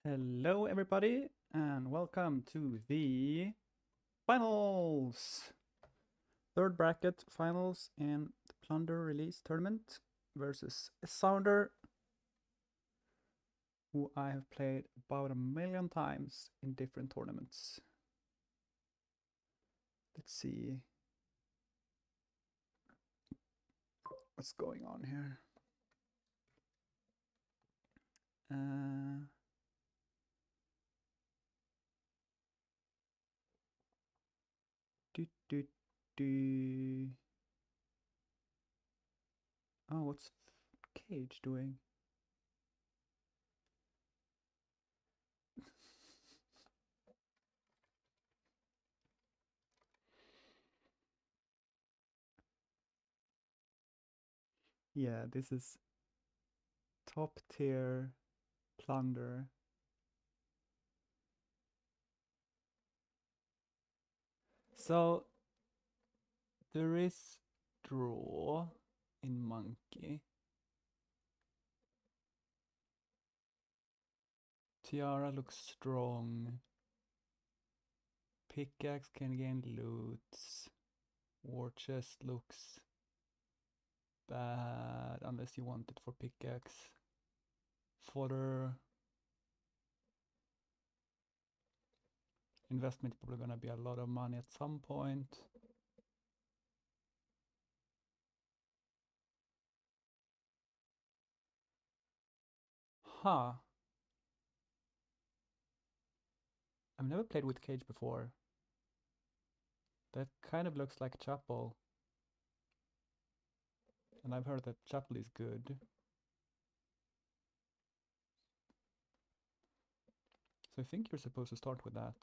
Hello, everybody, and welcome to the finals! Third bracket finals in the Plunder release tournament versus SSounder, who I have played about 1,000,000 times in different tournaments. Let's see what's going on here. Oh, what's Cage doing? Yeah, this is top tier Plunder. So there is draw in Monkey. Tiara looks strong. Pickaxe can gain loot. War chest looks bad unless you want it for pickaxe. Fodder. Investment probably gonna be a lot of money at some point. Huh. I've never played with Cage before. That kind of looks like Chapel. And I've heard that Chapel is good. So I think you're supposed to start with that.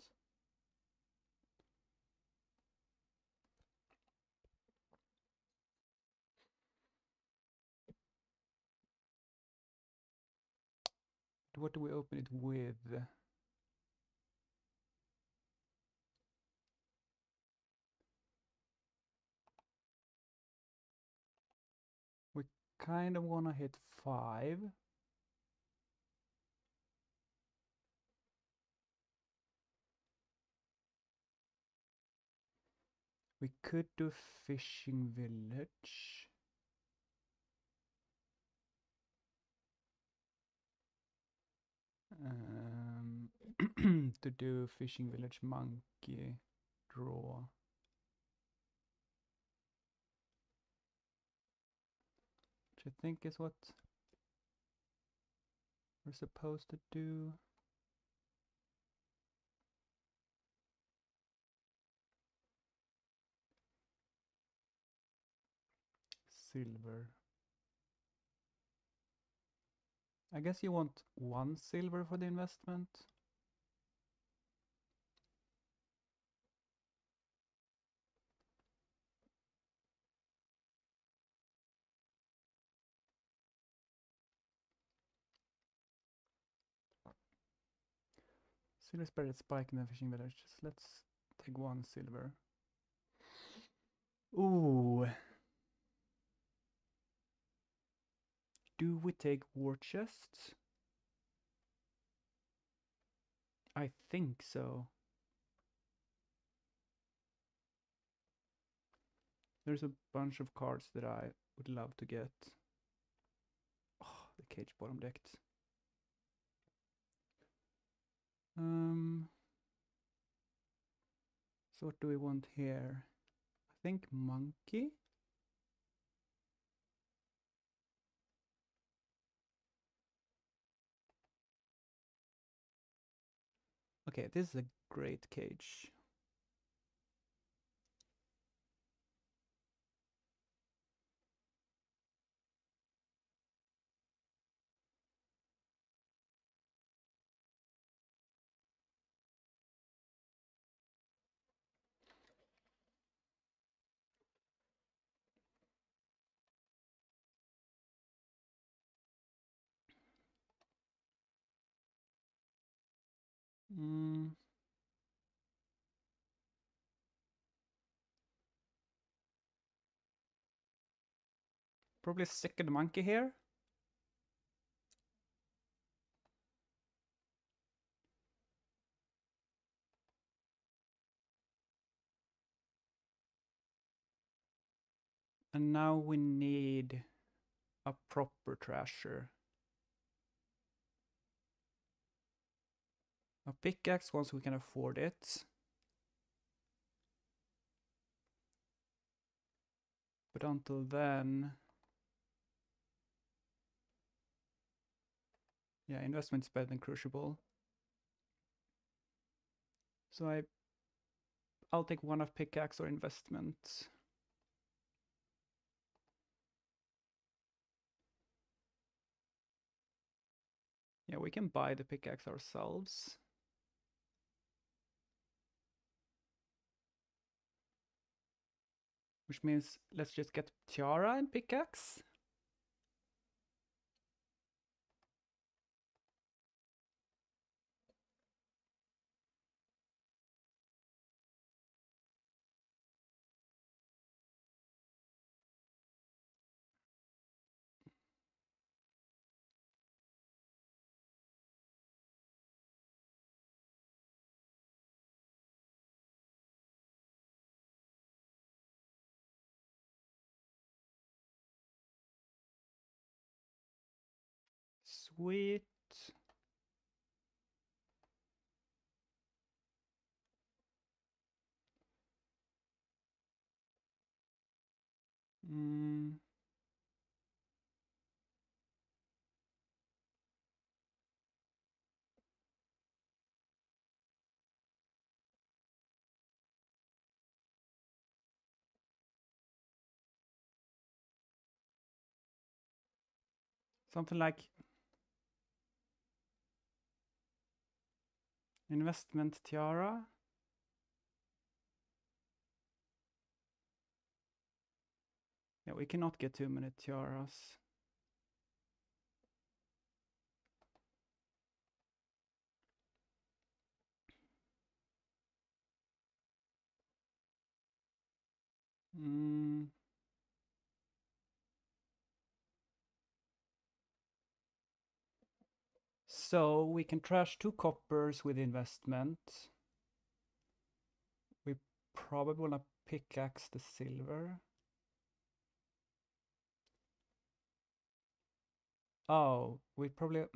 What do we open it with? We kind of wanna hit 5. We could do Fishing Village. To do Fishing Village Monkey draw. Which I think is what we're supposed to do. Silver. I guess you want 1 silver for the investment. Silver Spirit Spike in the Fishing Village. Just let's take 1 silver. Ooh. Do we take War Chests? I think so. There's a bunch of cards that I would love to get. Oh, the Cage bottom decked. So what do we want here? I think Monkey. Okay, this is a great Cage. Probably a second Monkey here. And now we need a proper trasher. A pickaxe once we can afford it. But until then... Yeah, investment is better than crucible. So I'll take one of pickaxe or investment. Yeah, we can buy the pickaxe ourselves. Which means let's just get tiara and pickaxe. Sweet. Something like investment tiara. Yeah, we cannot get too many tiaras. So we can trash 2 coppers with investment. We probably wanna pickaxe the silver. Oh, we probably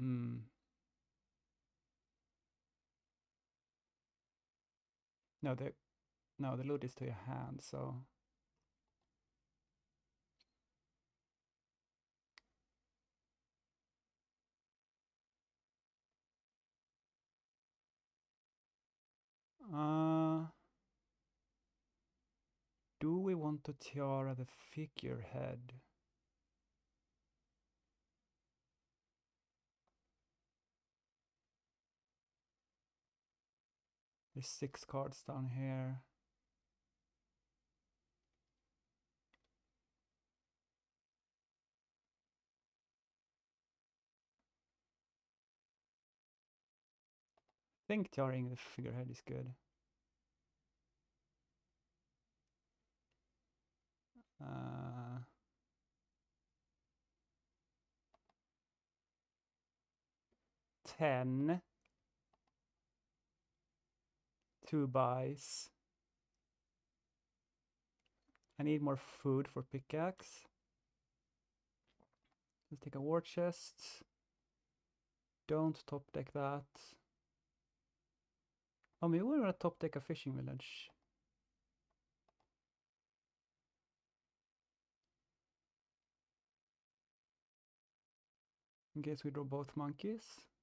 no, the loot is to your hand, so do we want to tiara the figurehead? There's 6 cards down here. I think tiaring the figurehead is good. 10. 2 buys. I need more food for pickaxe. Let's take a war chest. Don't top deck that. Oh, maybe we want to top deck a fishing village. In case we draw both monkeys.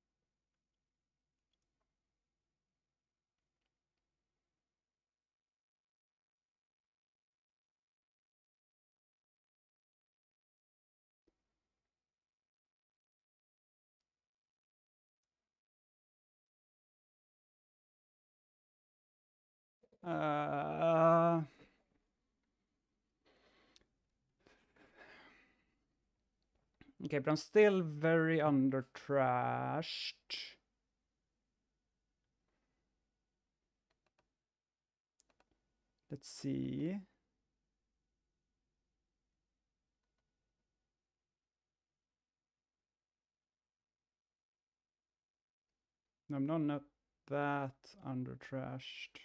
Okay, but I'm still very under trashed. Let's see. No, I'm not that under trashed.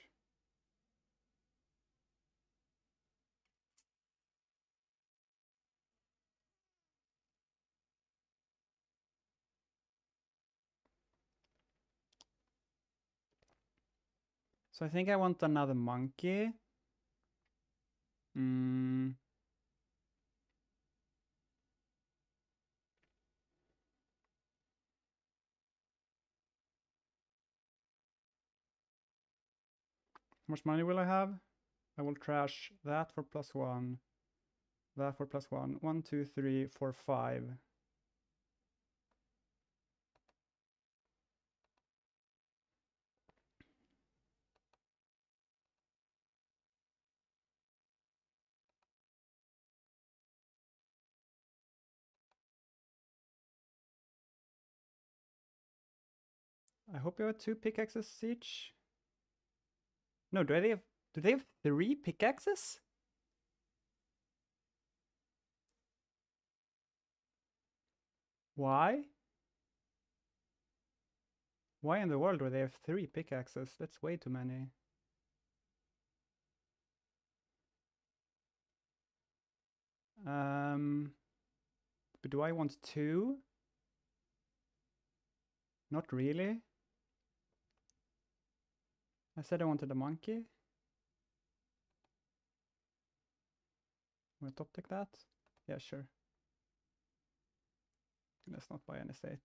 So I think I want another monkey. Hmm. How much money will I have? I will trash that for +1. That for +1. 1, 2, 3, 4, 5. I hope you have 2 pickaxes each. No, do they have 3 pickaxes? Why? Why in the world do they have 3 pickaxes? That's way too many. But do I want 2? Not really. I said I wanted a monkey. Will I top deck that? Yeah, sure. Let's not buy any state.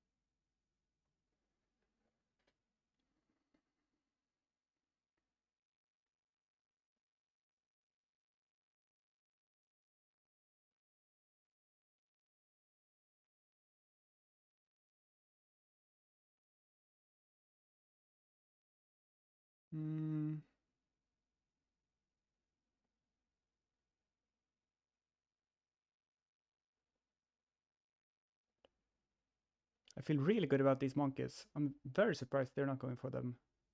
I feel really good about these monkeys. I'm very surprised they're not going for them.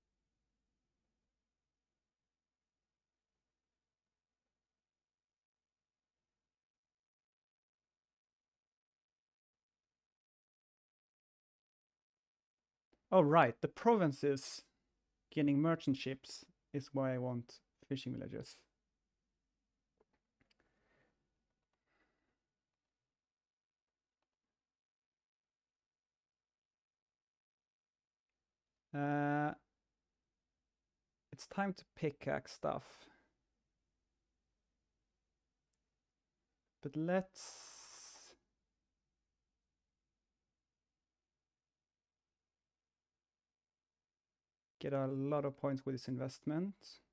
Oh, right. The provinces getting merchant ships is why I want fishing villages. It's time to pickaxe stuff. But let's get a lot of points with this investment.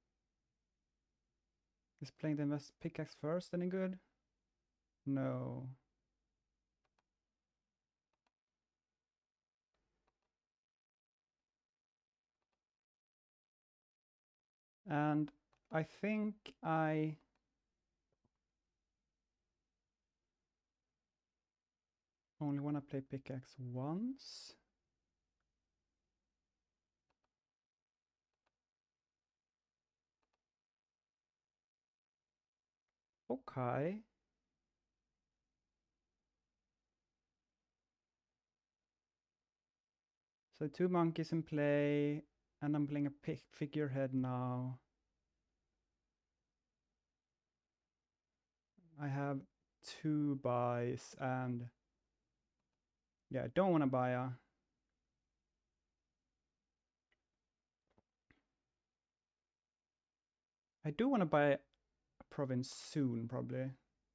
Is playing the pickaxe first any good? No. And I think I only want to play pickaxe once. Okay. So 2 monkeys in play, and I'm playing a figurehead now. I have 2 buys, and yeah, I don't want to buy a... I do want to buy a province soon, probably.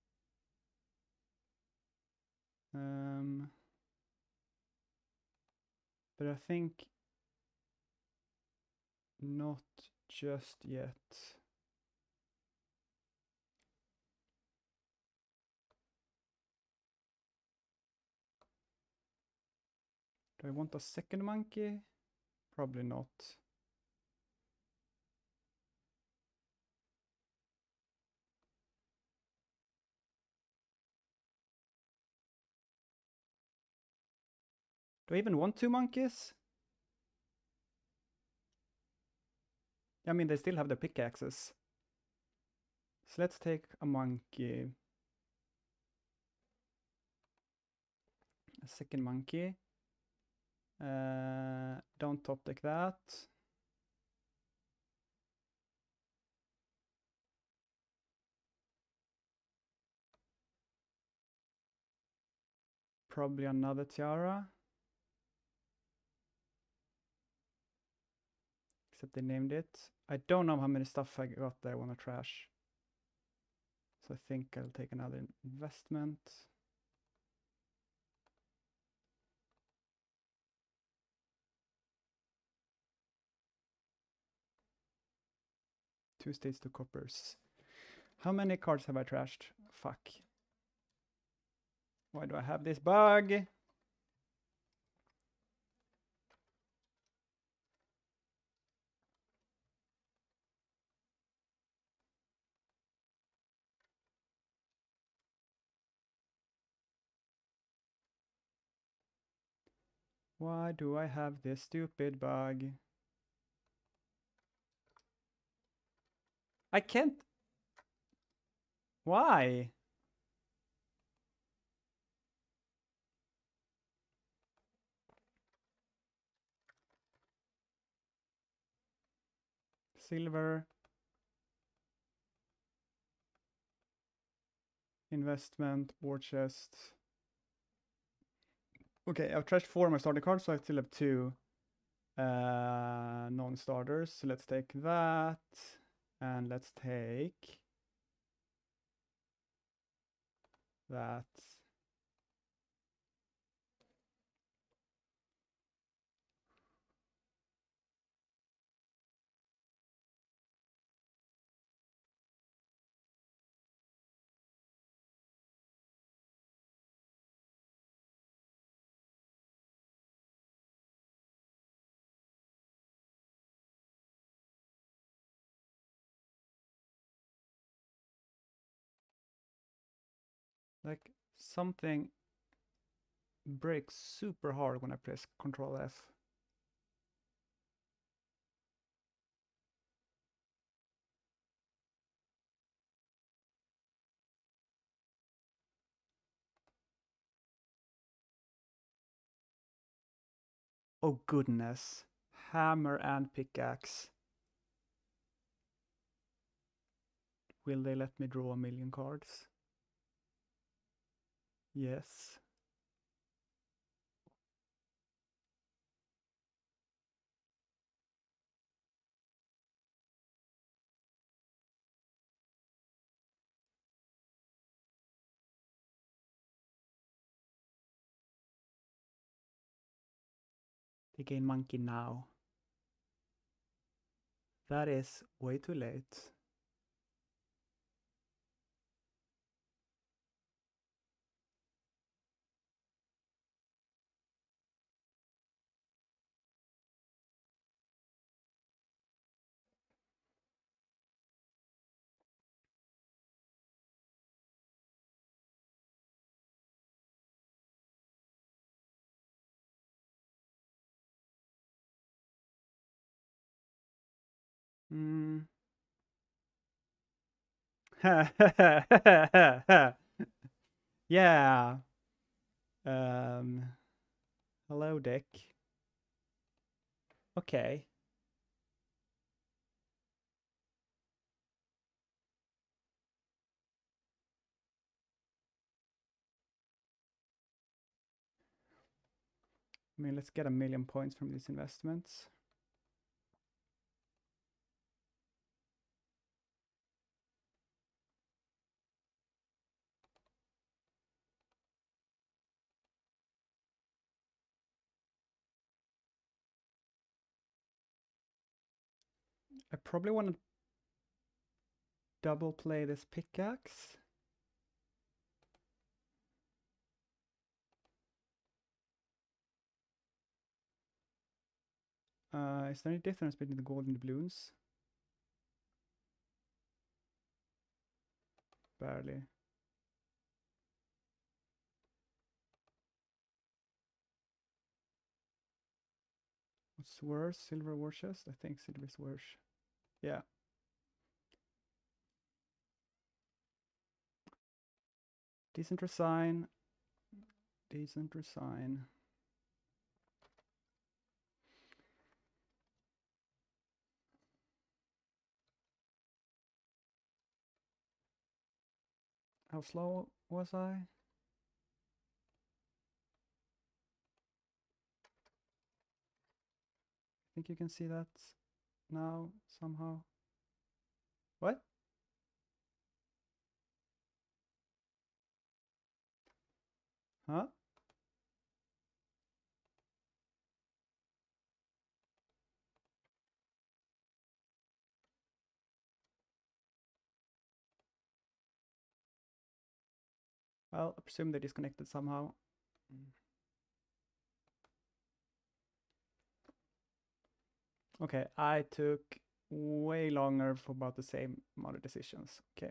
But I think not just yet. Do I want a second monkey? Probably not. Do I even want 2 monkeys? I mean, they still have the pickaxes. So let's take a monkey. A second monkey. Don't top deck that. Probably another tiara. Except they named it. I don't know how many stuff I got that I want to trash. So I think I'll take another investment. Two states, two coppers. How many cards have I trashed? Fuck. Why do I have this bug? Why do I have this stupid bug? I can't. Why? Silver. Investment, war chest. Okay, I've trashed 4 of my starting cards, so I still have 2 non-starters. So let's take that, and let's take that. Like, something breaks super hard when I press Control F. Oh goodness. Hammer and pickaxe. Will they let me draw 1,000,000 cards? Yes. They gain monkey now. That is way too late. Hmm. Yeah. Hello, Dick. Okay. I mean, let's get 1,000,000 points from these investments. I probably want to double play this pickaxe. Is there any difference between the gold and the blues? Barely. What's worse? Silver war chest? I think silver is worse. Yeah. Decent resign. Decent resign. How slow was I? I think you can see that. now somehow. What? Huh? Well, I presume they disconnected somehow. Okay, I took way longer for about the same amount of decisions. Okay.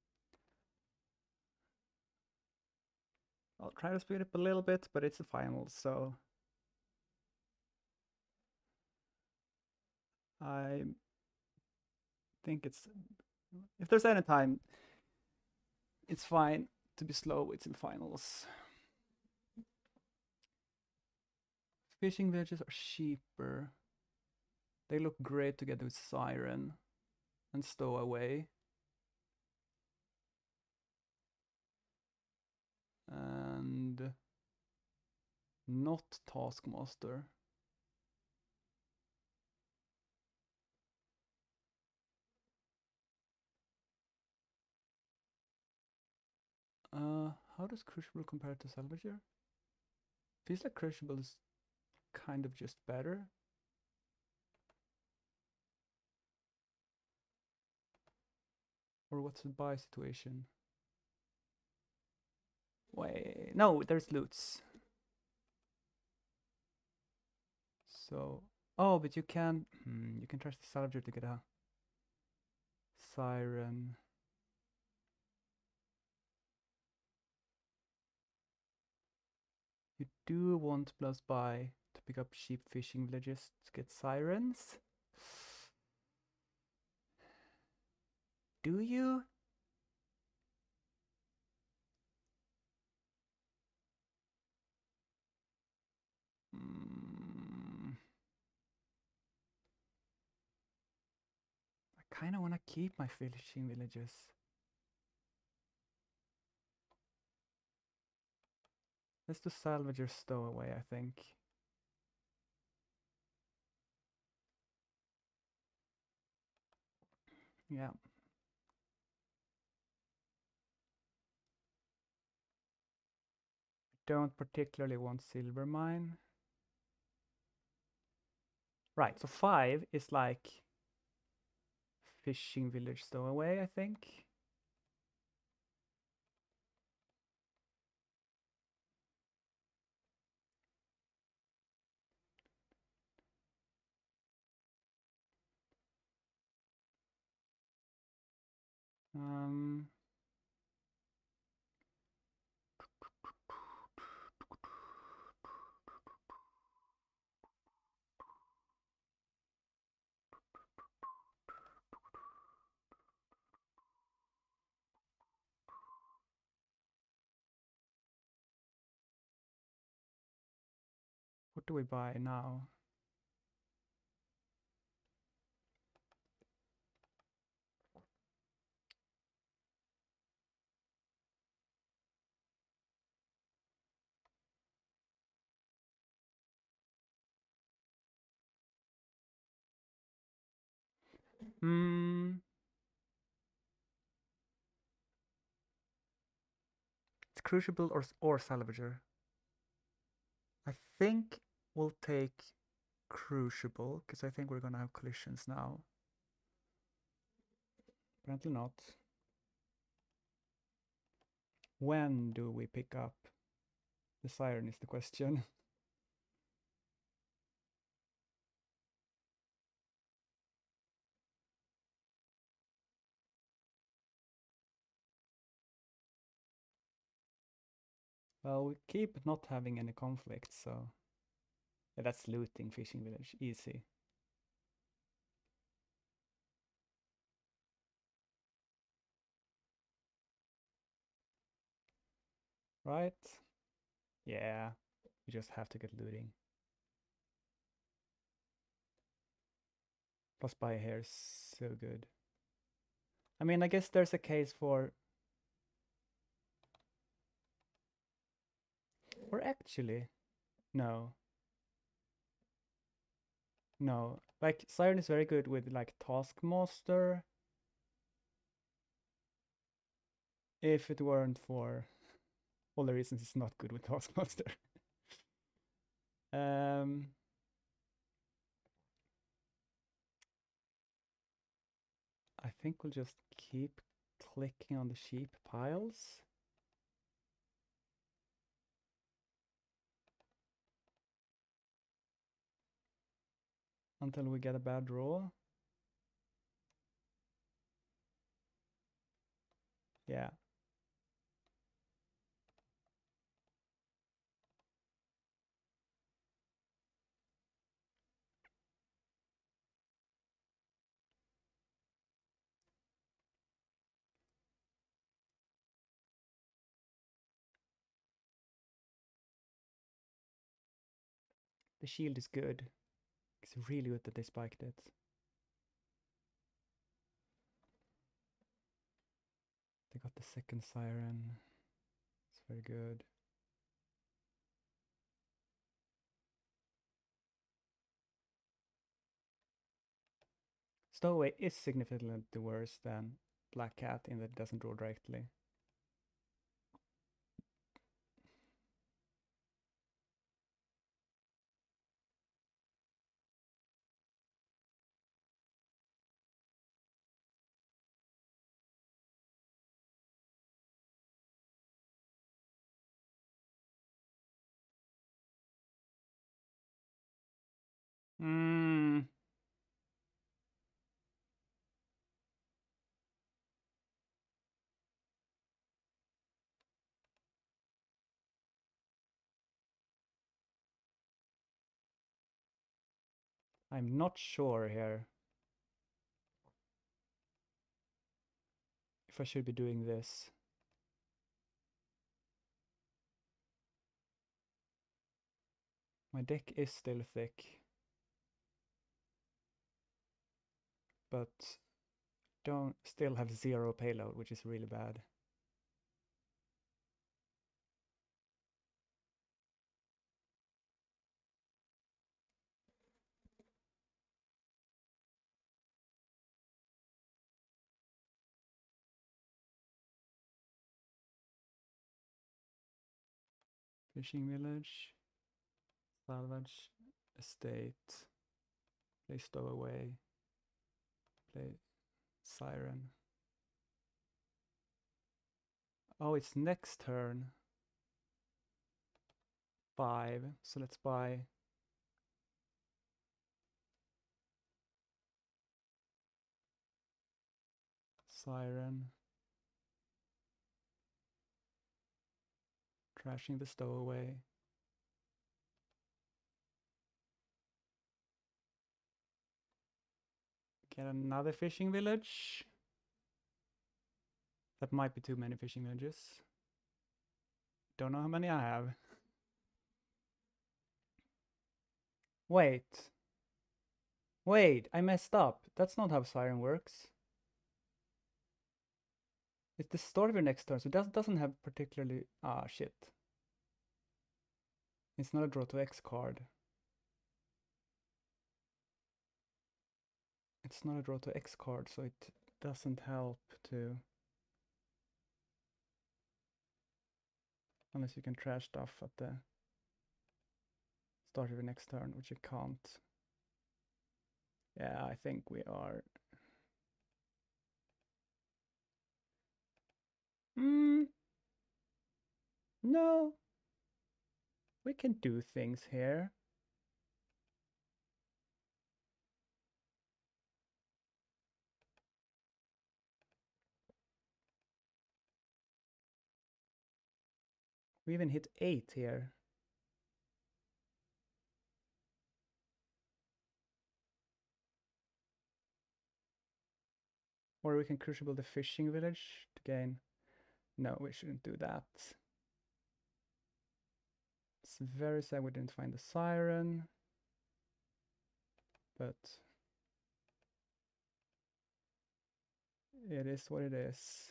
I'll try to speed up a little bit, but it's the final, so I think it's, if there's any time, it's fine to be slow. It's in finals. Fishing villages are cheaper. They look great together with Siren and Stowaway. And not Taskmaster. How does Crucible compare to Salvager? Feels like Crucible is kind of just better. Or what's the buy situation? Wait, no, there's loots. So, oh, but you can trust the Salvager to get a Siren. You do want plus buy to pick up cheap fishing villages to get Sirens. Do you? I kind of want to keep my fishing villages. Let's do Salvager Stowaway, I think. Yeah. Don't particularly want Silver Mine. Right, so 5 is like fishing village Stowaway, I think. What do we buy now? It's Crucible or Salvager. I think we'll take Crucible, because I think we're gonna have collisions now. Apparently not. When do we pick up? The Siren is the question. Well, we keep not having any conflicts, so yeah, that's looting fishing village, easy. Right? Yeah, you just have to get looting. Plus buy here is so good. I mean, I guess there's a case for... Or actually, no. No, like Siren is very good with like Taskmaster. If it weren't for all the reasons it's not good with Taskmaster. I think we'll just keep clicking on the sheep piles. Until we get a bad draw. Yeah. The shield is good. It's really good that they spiked it. They got the second Siren. It's very good. Stowaway is significantly worse than Black Cat in that it doesn't draw directly. I'm not sure here if I should be doing this. My deck is still thick, but don't still have 0 payload, which is really bad. Fishing village, salvage, estate, play stowaway, play siren. Oh, it's next turn. 5, so let's buy siren. Trashing the stowaway. Get another fishing village. That might be too many fishing villages. Don't know how many I have. Wait. Wait, I messed up. That's not how Siren works. It's the start of your next turn, so it doesn't have particularly... Ah, shit. It's not a draw to X card. It's not a draw to X card, so it doesn't help to... Unless you can trash stuff at the start of your next turn, which you can't. Yeah, I think we are... No. We can do things here. We even hit 8 here. Or we can crucible the fishing village to gain... No, we shouldn't do that. It's very sad we didn't find the siren. But... it is what it is.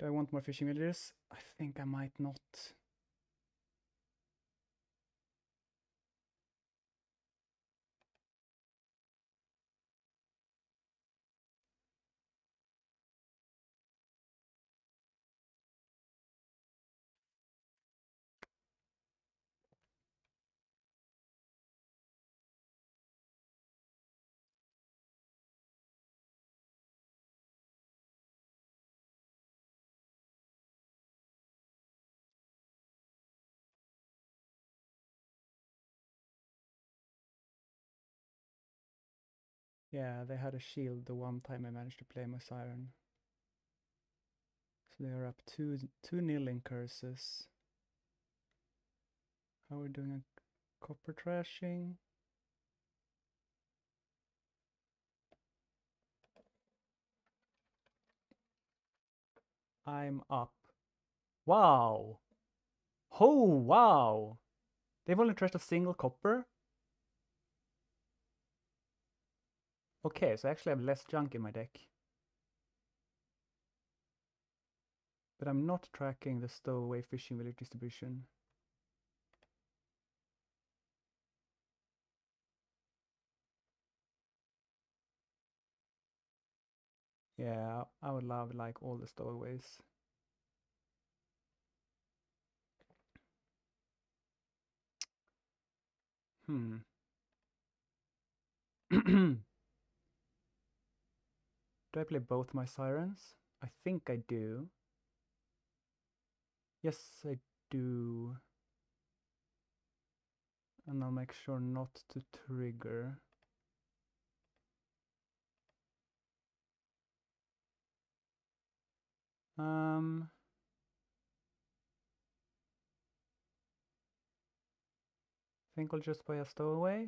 Do I want more fishing villages? I think I might not. Yeah, they had a shield the one time I managed to play my siren. So they are up 2-0 in curses. How are we doing on copper trashing? I'm up. Wow! Oh, wow! They've only trashed a single copper? Okay, so I actually have less junk in my deck. But I'm not tracking the stowaway fishing village distribution. Yeah, I would love like all the stowaways. Do I play both my sirens? I think I do. Yes, I do. And I'll make sure not to trigger. I think I'll just buy a stowaway.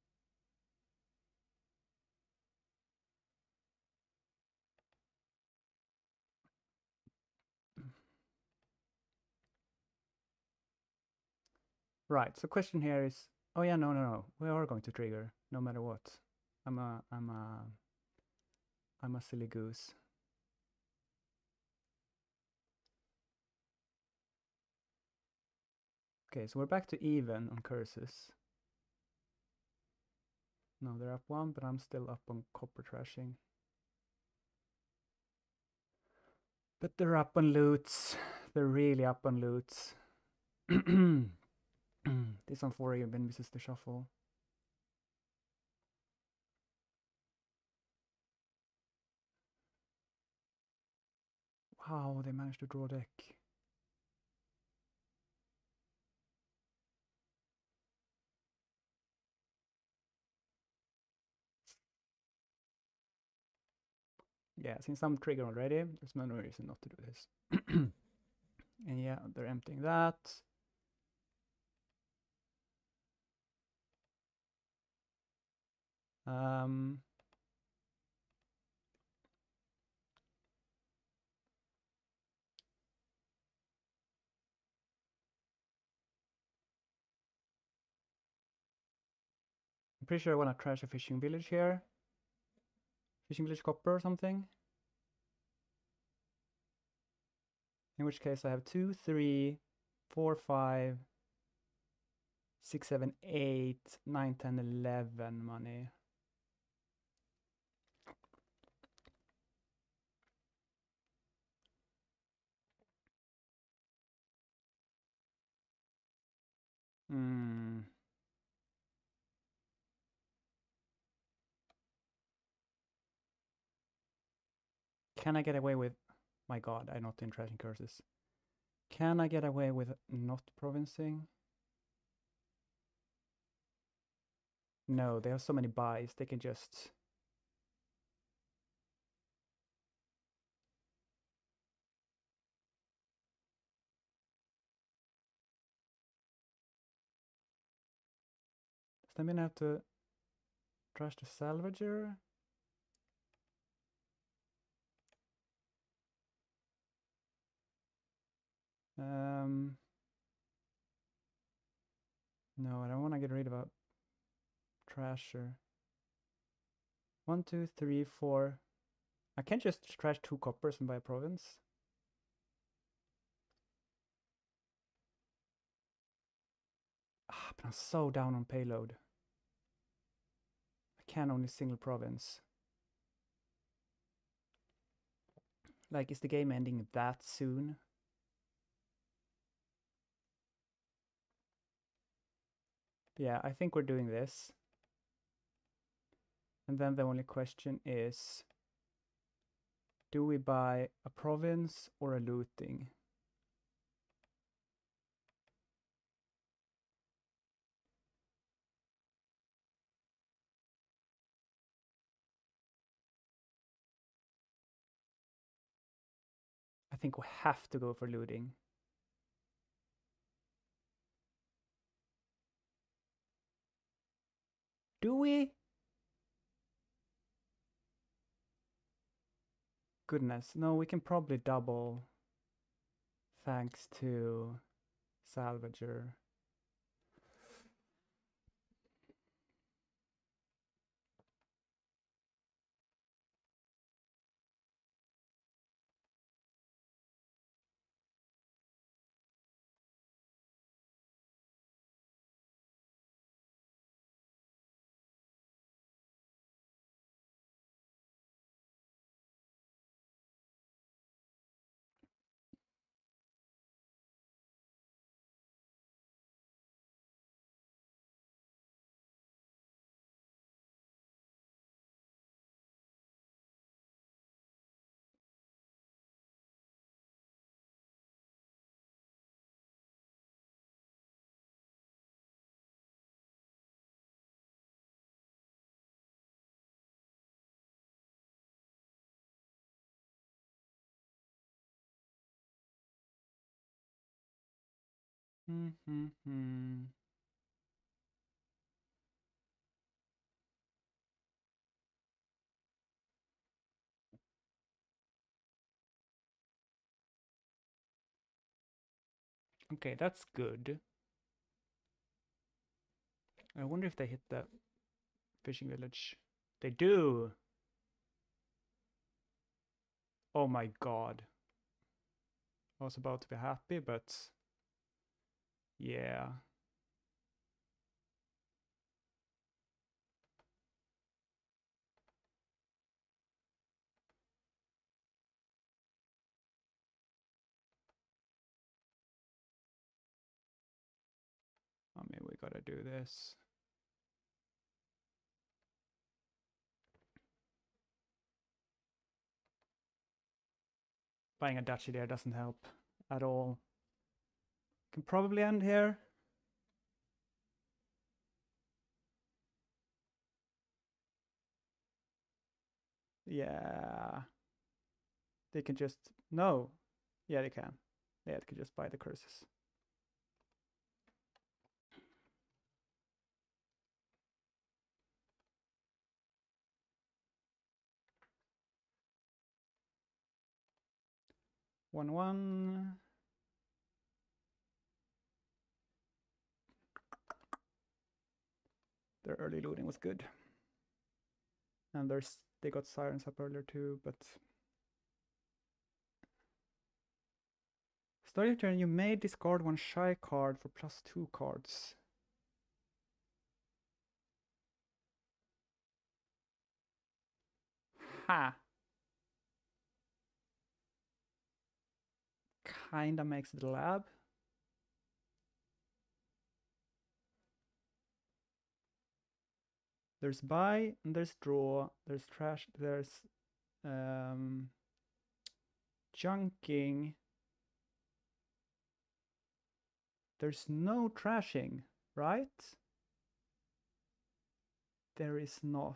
Right, so question here is, oh yeah, no, we are going to trigger, no matter what. I'm a silly goose. Okay, so we're back to even on curses. No, they're up 1, but I'm still up on copper trashing. But they're up on loots. They're really up on loots. This on 4 even misses the shuffle. Wow, they managed to draw deck. Yeah, since I'm triggered already, there's no reason not to do this. And yeah, they're emptying that. I'm pretty sure I want to trash a fishing village here. Fishing village copper or something. In which case I have 2, 3, 4, 5, 6, 7, 8, 9, 10, 11 money. Can I get away with... My god, I'm not in trashing curses. Can I get away with not provincing? No, they have so many buys, they can just... Does that mean I have to trash the salvager? No, I don't want to get rid of a trasher. 1, 2, 3, 4. I can't just trash 2 coppers and buy a province. But I'm so down on payload. I can only single province. Like, is the game ending that soon? Yeah, I think we're doing this. And then the only question is, do we buy a province or a looting? I think we have to go for looting. Do we? Goodness, no, we can probably double thanks to Salvager. Okay, that's good. I wonder if they hit the fishing village. They do! Oh my god. I was about to be happy, but yeah. I mean, we gotta do this. Buying a duchy there doesn't help at all. Can probably end here. Yeah. They can just... No. Yeah, they can. Yeah, they can just buy the curses. One. Their early looting was good. And they got sirens up earlier too, but... Start your turn, you may discard one shy card for +2 cards. Ha! Kinda makes the lab. There's buy, and there's draw, there's trash, there's junking. There's no trashing, right? There is not.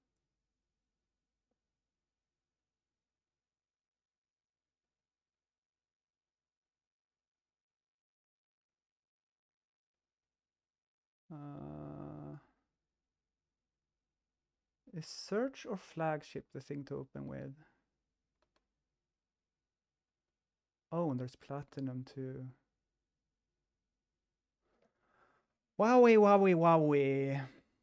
Is search or flagship the thing to open with? Oh, and there's platinum too. Wowie, wowie, wowie.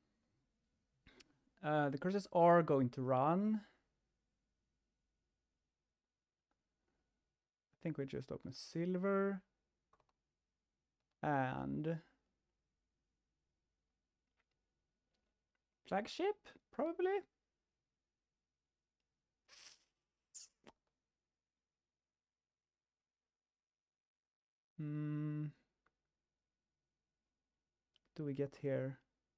The curses are going to run. I think we just open silver. And flagship, probably. Do we get here?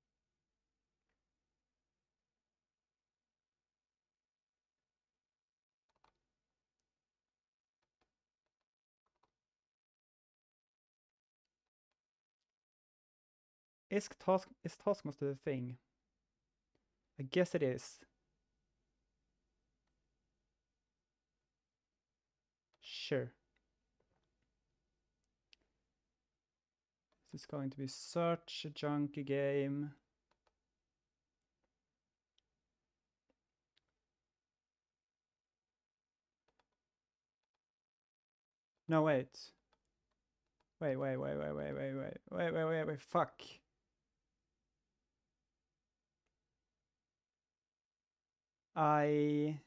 Is Taskmaster the thing? I guess it is. Sure. This is going to be such a junky game. No, wait. Wait, fuck. I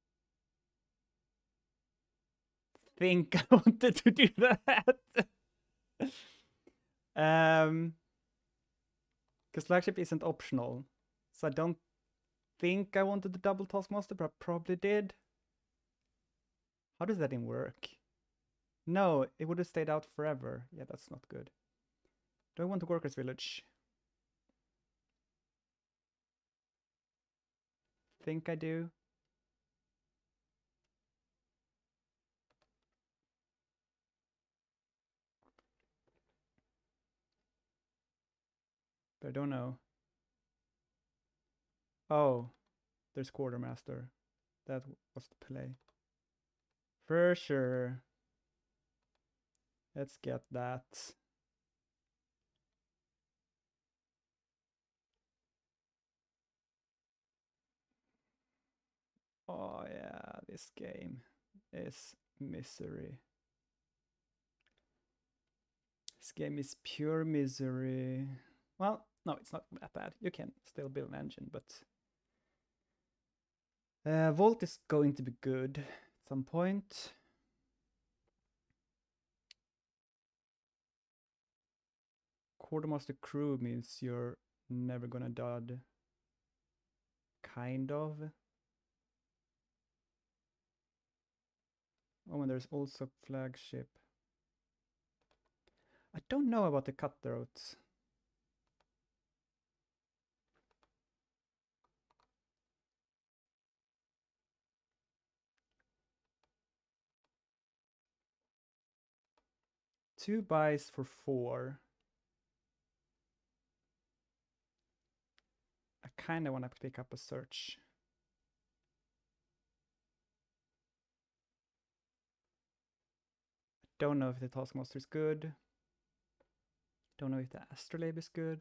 think I wanted to do that. Because flagship isn't optional. So I don't think I wanted the double Taskmaster, but I probably did. How does that even work? No, it would have stayed out forever. Yeah, that's not good. Do I want the Workers' Village? Think I do. But I don't know. Oh, there's Quartermaster. That was the play. For sure. Let's get that. Oh yeah, this game is misery. This game is pure misery. Well, no, it's not that bad. You can still build an engine, but Volt is going to be good at some point. Quartermaster crew means you're never gonna dud. Kind of. Oh, and there's also flagship. I don't know about the cutthroats. Two buys for 4. I kind of want to pick up a search. I don't know if the Taskmaster is good. Don't know if the Astrolabe is good.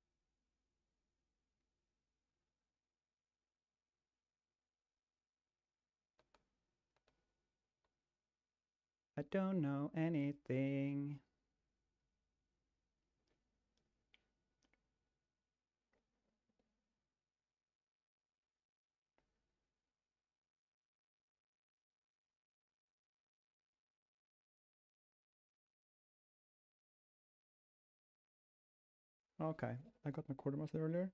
I don't know anything. Okay, I got my Quartermaster earlier.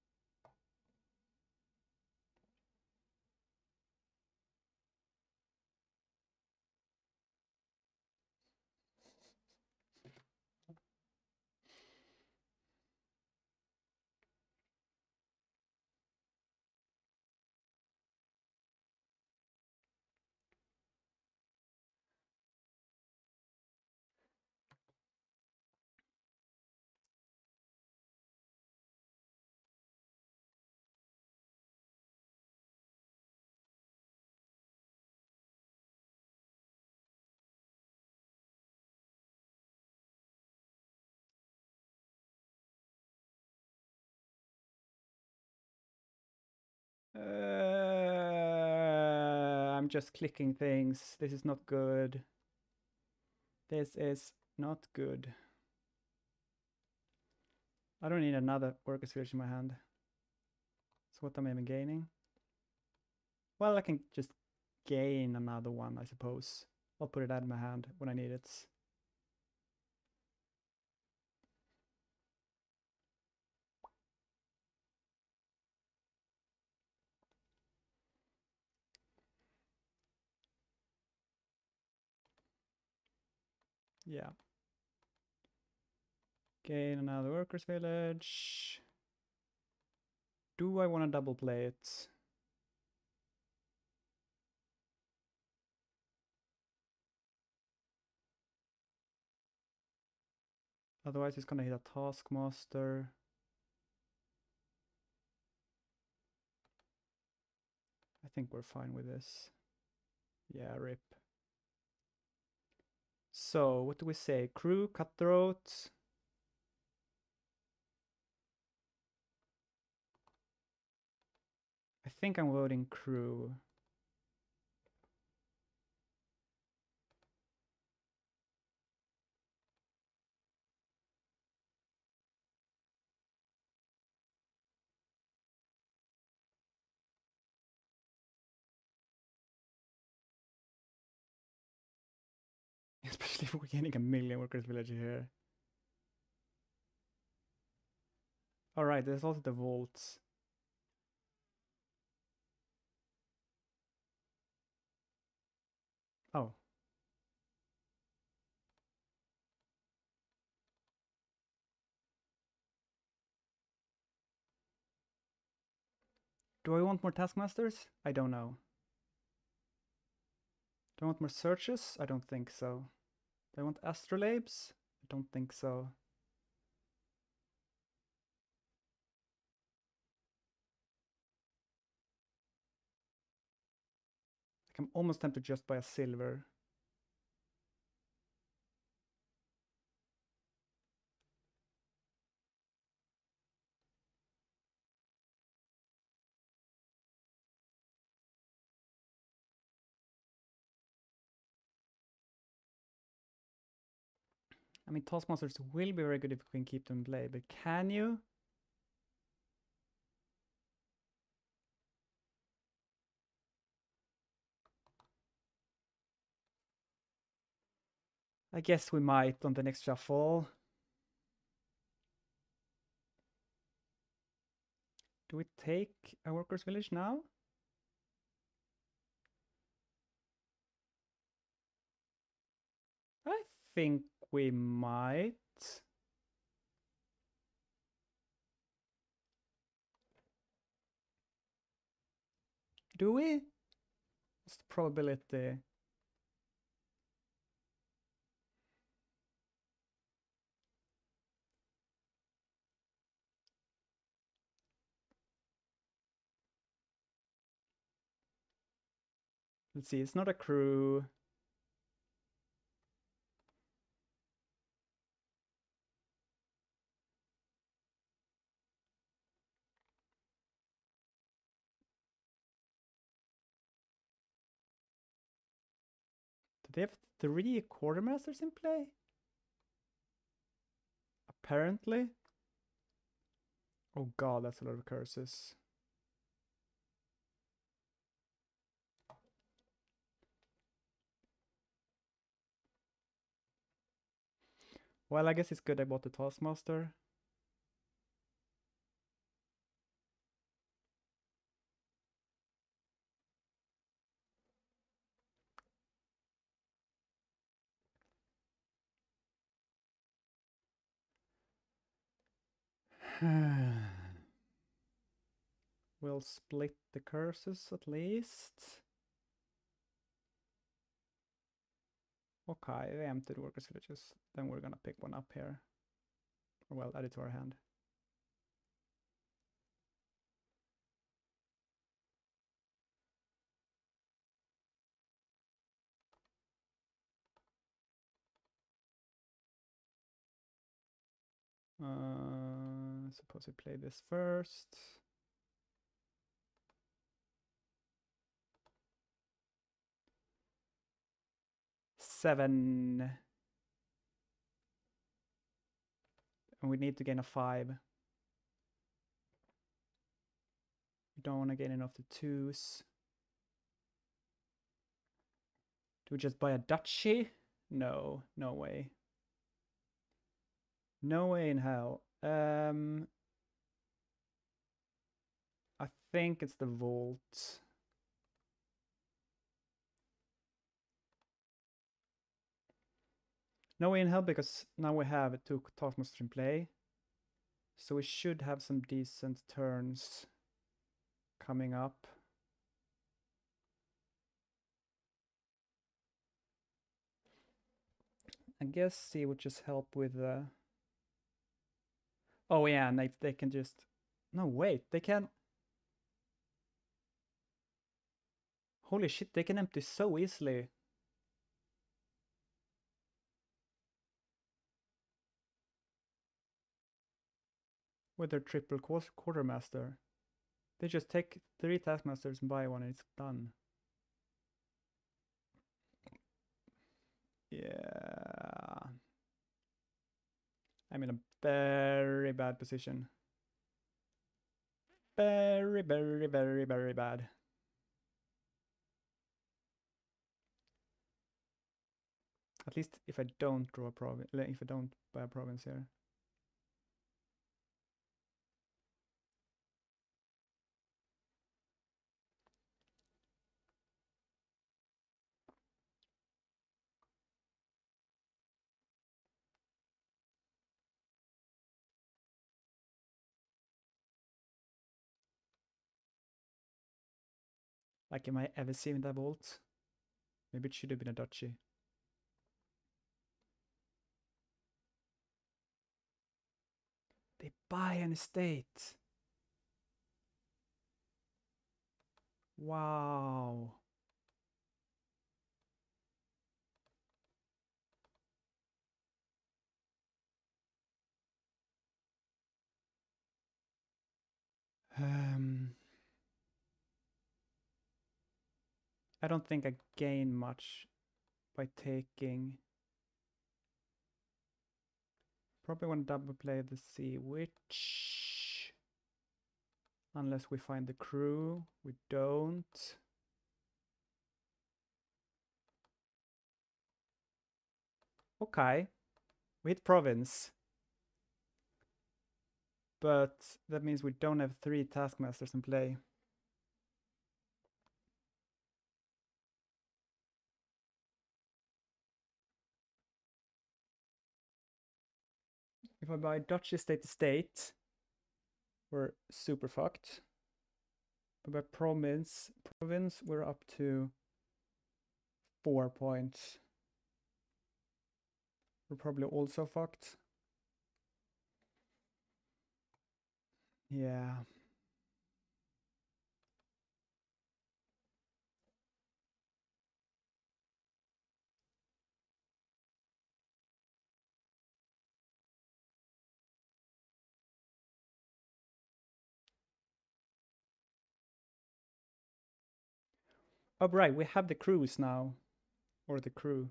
I'm just clicking things. This is not good. This is not good. I don't need another Workers' Village in my hand. So what am I even gaining? Well, I can just gain another one, I suppose. I'll put it out in my hand when I need it. Yeah. Gain another workers village. Do I want to double play it? Otherwise it's gonna hit a taskmaster. I think we're fine with this. Yeah, rip. So, what do we say? Crew, cutthroat. I think I'm voting crew. Especially if we're getting a million workers village here. Alright, there's also the vaults. Oh. Do I want more taskmasters? I don't know. Do I want more searches? I don't think so. Do I want astrolabes? I don't think so. Like, I'm almost tempted to just buy a silver. I mean, taskmasters will be very good if we can keep them in play, but can you? I guess we might on the next shuffle. Do we take a workers village now? I think we might. Do we? What's the probability? Let's see, it's not a crew. Do they have 3 quartermasters in play? Apparently. Oh god, that's a lot of curses. Well, I guess it's good I bought the Taskmaster. We'll split the curses at least. Okay, we emptied workers villages. Then we're gonna pick one up here. Or well, add it to our hand. Suppose we play this first. Seven. And we need to gain a 5. We don't want to gain enough to 2s. Do we just buy a duchy? No, no way. No way in hell. I think it's the vault. No inhale because now we have 2 Taskmasters in play. So we should have some decent turns coming up. I guess C would just help with the... Oh yeah, and they can just... No, wait, they can... Holy shit, they can empty so easily. With their triple quartermaster. They just take 3 Taskmasters and buy one and it's done. Yeah. I'm in a very bad position. Very, very, very, very bad. At least if I don't draw a province, if I don't buy a province here. Like, am I ever seeing that vault? Maybe it should have been a duchy. They buy an estate. Wow. I don't think I gain much by taking. Probably want to double play the sea witch. Unless we find the crew. We don't. Okay. We hit province. But that means we don't have 3 Taskmasters in play. If I buy Duchy Estate, we're super fucked. But by province, we're up to 4 points. We're probably also fucked. Yeah. Oh, right, we have the crews now. Or the crew.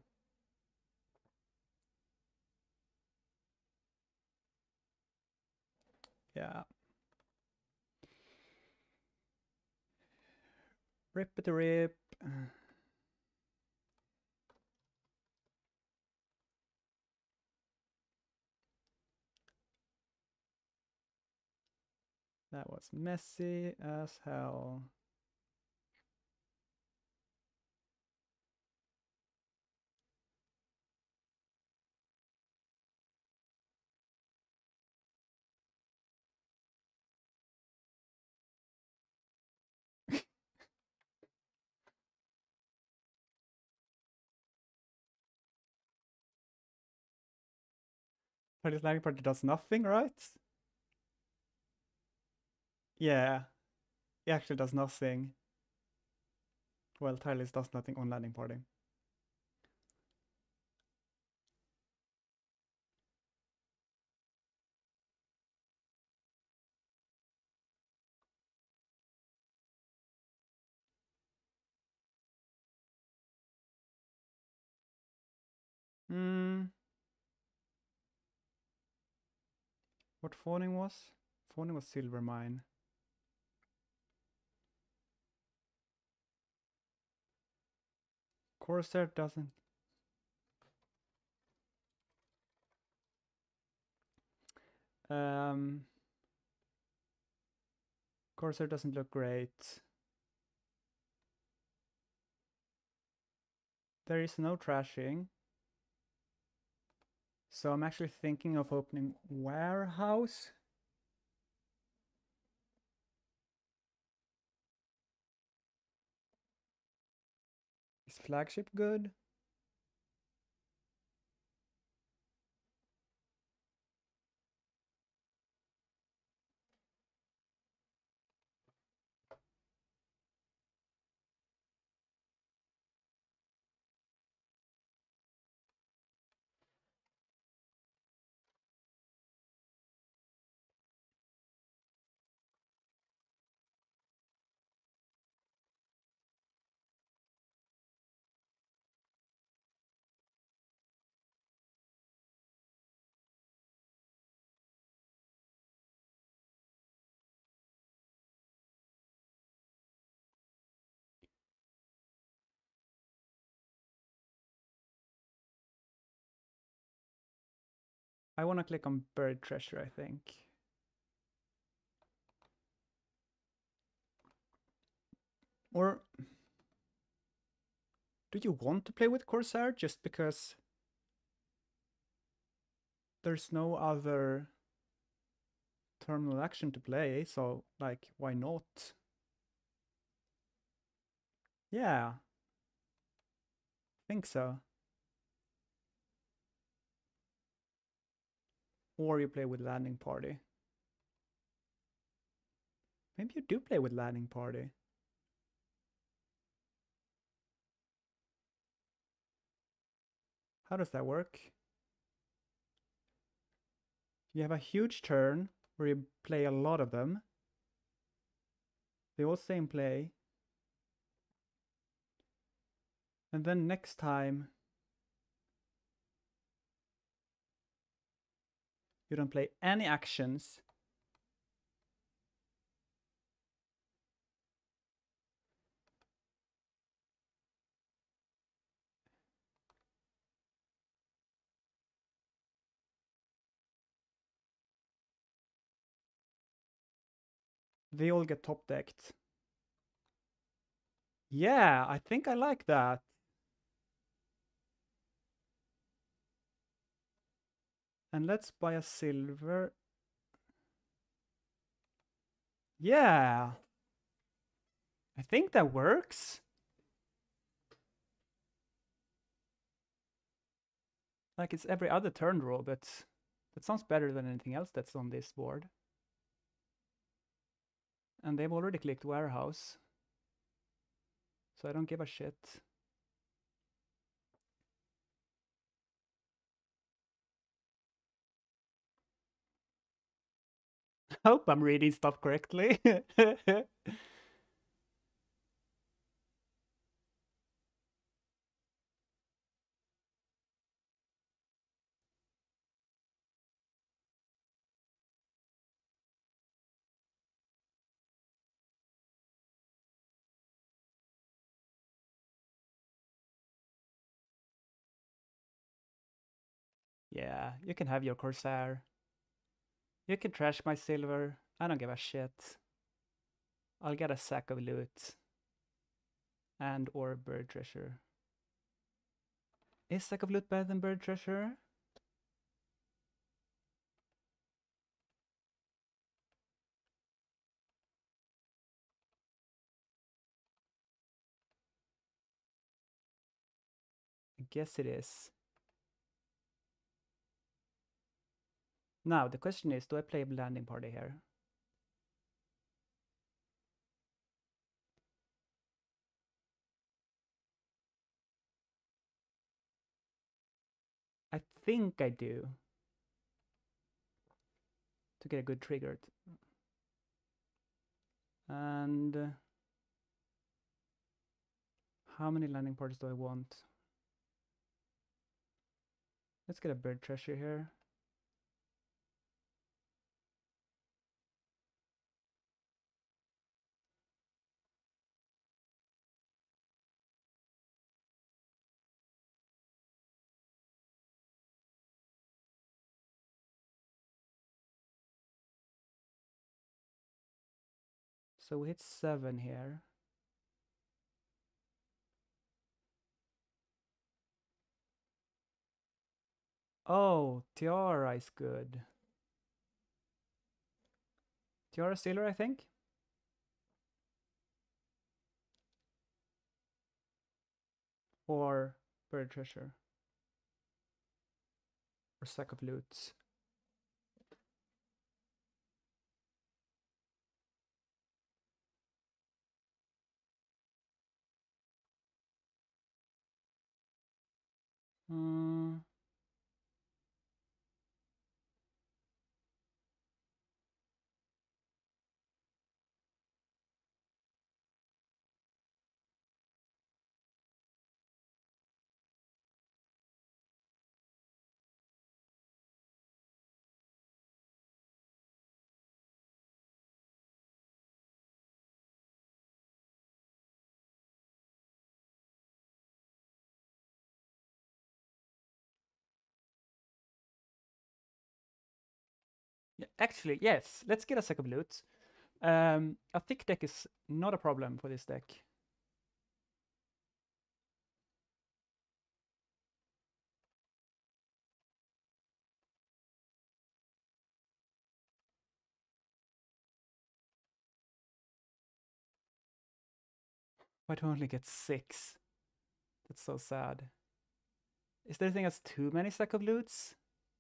Yeah. Rippity rip. That was messy as hell. But this landing party does nothing, right? Yeah. It actually does nothing. Well, Tireless does nothing on landing party. What fawning was? Fawning was silver mine. Corsair doesn't. Corsair doesn't look great. There is no trashing. So I'm actually thinking of opening warehouse. Is flagship good? I want to click on buried treasure, I think. Or do you want to play with Corsair just because there's no other terminal action to play? So, like, why not? Yeah, think so. Or you play with landing party. Maybe you do play with landing party. How does that work? You have a huge turn where you play a lot of them. They all stay in play. And then next time, you don't play any actions. They all get top decked. Yeah, I think I like that. And let's buy a silver. Yeah, I think that works. Like it's every other turn draw, but that sounds better than anything else that's on this board. And they've already clicked warehouse. So I don't give a shit. Hope I'm reading stuff correctly. Yeah, you can have your Corsair. You can trash my silver. I don't give a shit. I'll get a sack of loot. And or bird treasure. Is sack of loot better than bird treasure? I guess it is. Now, the question is, do I play a landing party here? I think I do. To get a good trigger. And how many landing parties do I want? Let's get a bird treasure here. So we hit 7 here. Oh, Tiara is good. Tiara Stealer, I think. Or Buried Treasure. Or Sack of Loot. Yeah, actually, yes. Let's get a Sack of Loot. A thick deck is not a problem for this deck. Why do I only get 6? That's so sad. Is there anything that's too many Sack of Loots?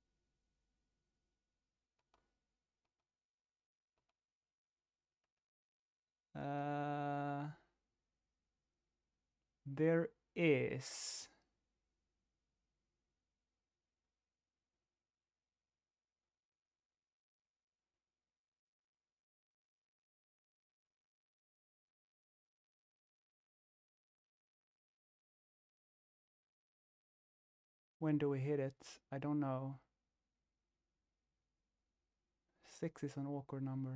There is. When do we hit it? I don't know. 6 is an awkward number.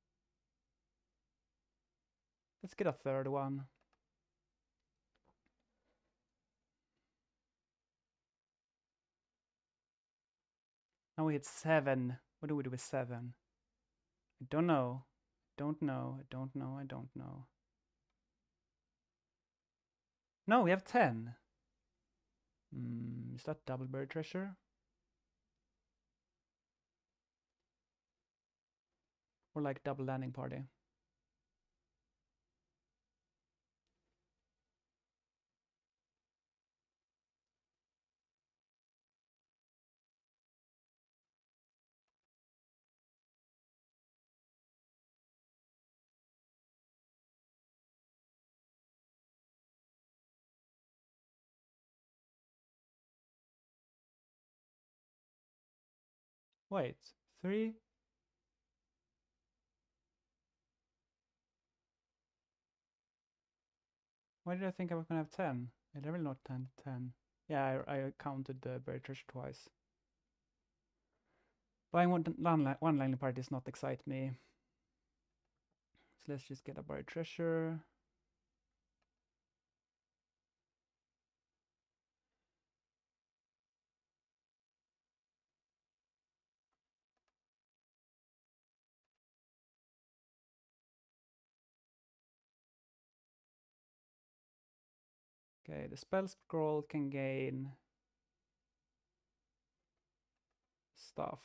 Let's get a third one. Now we hit 7. What do we do with 7? I don't know. Don't know. I don't know. I don't know. No, we have 10. Is that double Buried Treasure? Or like double Landing Party? Wait, 3? Why did I think I was gonna have 10? I level not 10, 10. Yeah, I counted the Buried Treasure twice. Buying one Landing Party does not excite me. So let's just get a Buried Treasure. Okay, the spell scroll can gain stuff.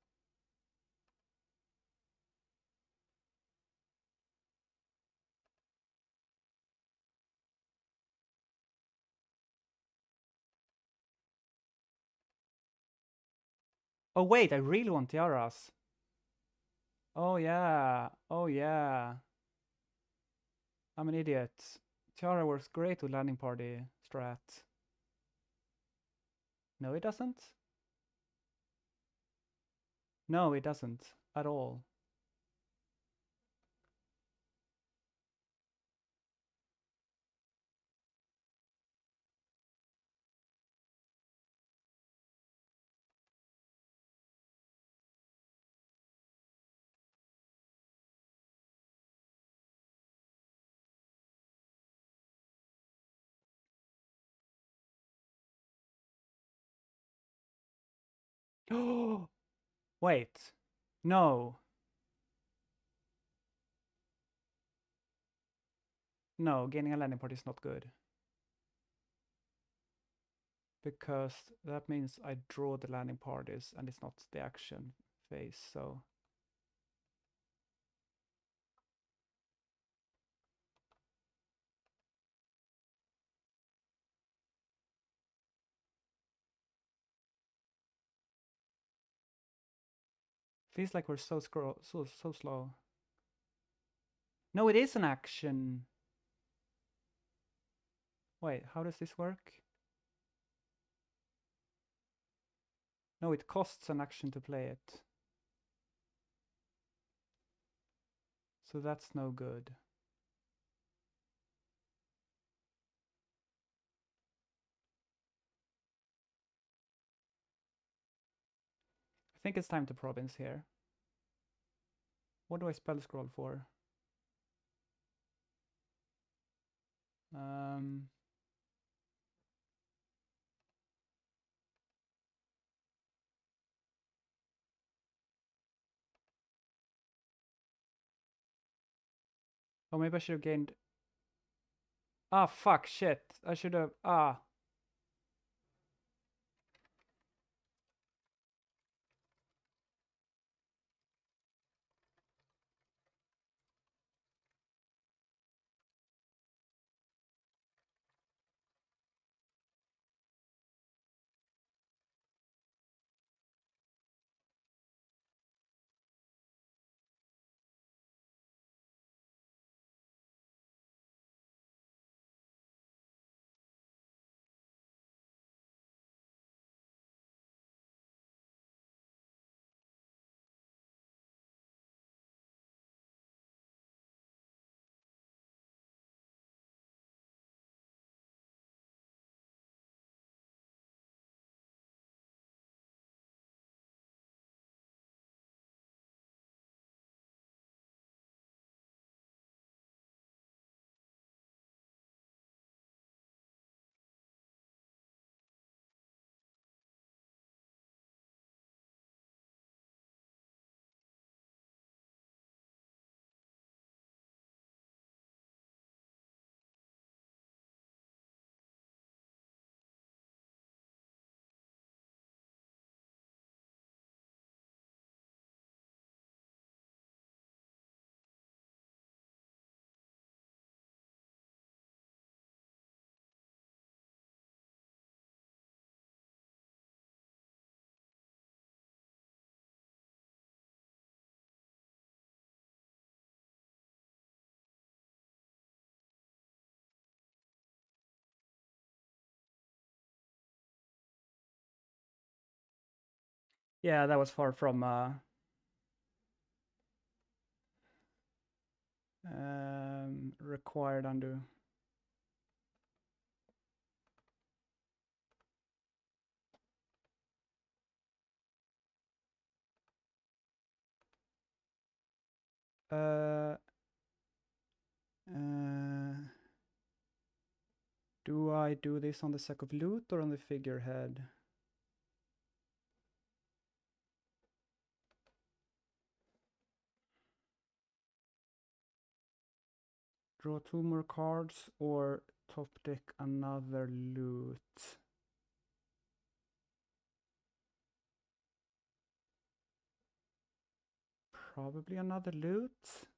Oh wait, I really want tiaras. Oh yeah, oh yeah. I'm an idiot. Tiara works great with Landing Party strat. No, it doesn't. No, it doesn't at all. Oh, wait. No. No, gaining a Landing Party is not good. because that means I draw the landing parties and it's not the action phase, so feels like we're so slow. No, it is an action. Wait, how does this work? No, it costs an action to play it. So that's no good. I think it's time to province here. What do I spell scroll for? Oh, maybe I should have gained... Ah, fuck, shit. I should have... Ah. Yeah, that was far from... required undo. Do I do this on the sack of loot or on the figurehead? Draw 2 more cards or top deck another loot? Probably another loot.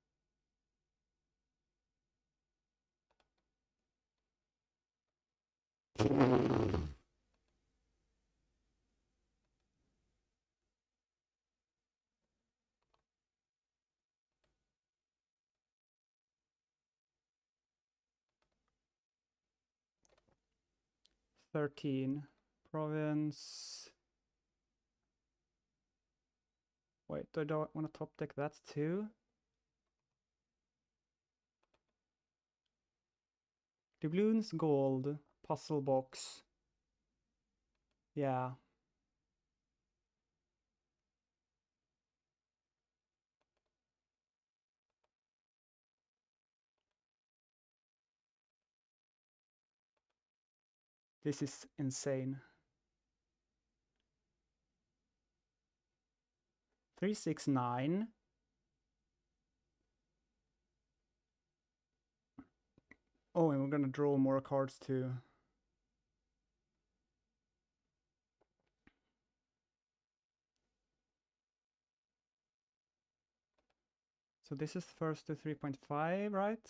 $13. Province. Wait, I don't want to top deck that too. Doubloons, gold, puzzle box. Yeah. This is insane. 369. Oh, and we're gonna draw more cards too. So this is first to 3.5, right?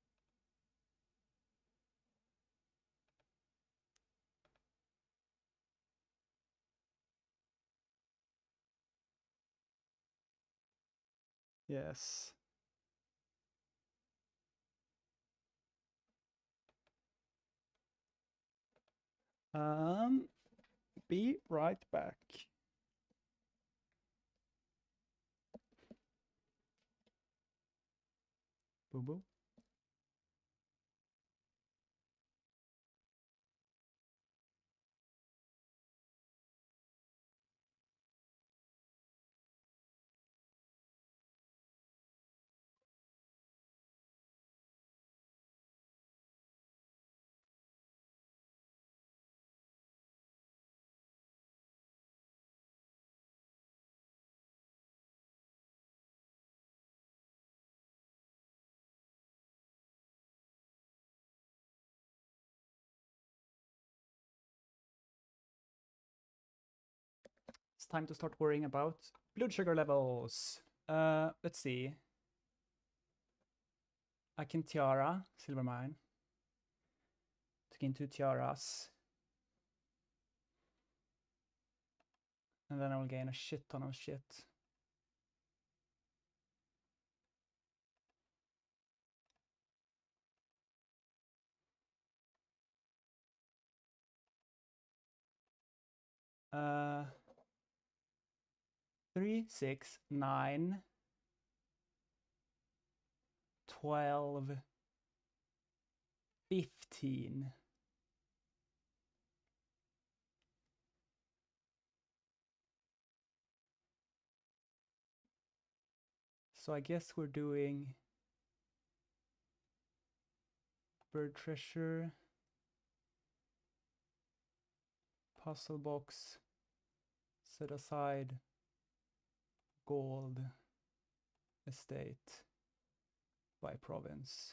Yes. Be right back. Boo boo. It's time to start worrying about blood sugar levels. Let's see. I can tiara, silver mine. To gain 2 tiaras. And then I will gain a shit ton of shit. Uh, 3, 6, 9, 12, 15. So I guess we're doing bird treasure, puzzle box, set aside, gold, estate, by province.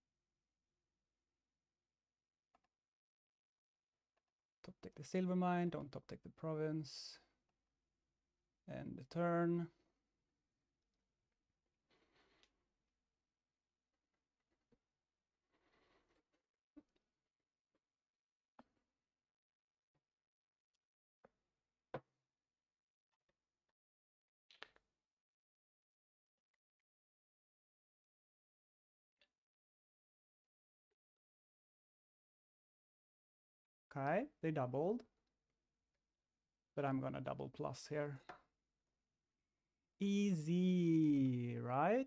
Top take the silver mine, don't top take the province. End the turn. Okay, they doubled. But I'm gonna double plus here. Easy, right?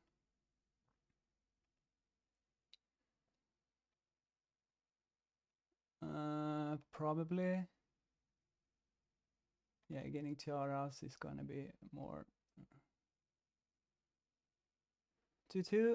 Probably. Yeah, getting tiaras is gonna be more. 2-2.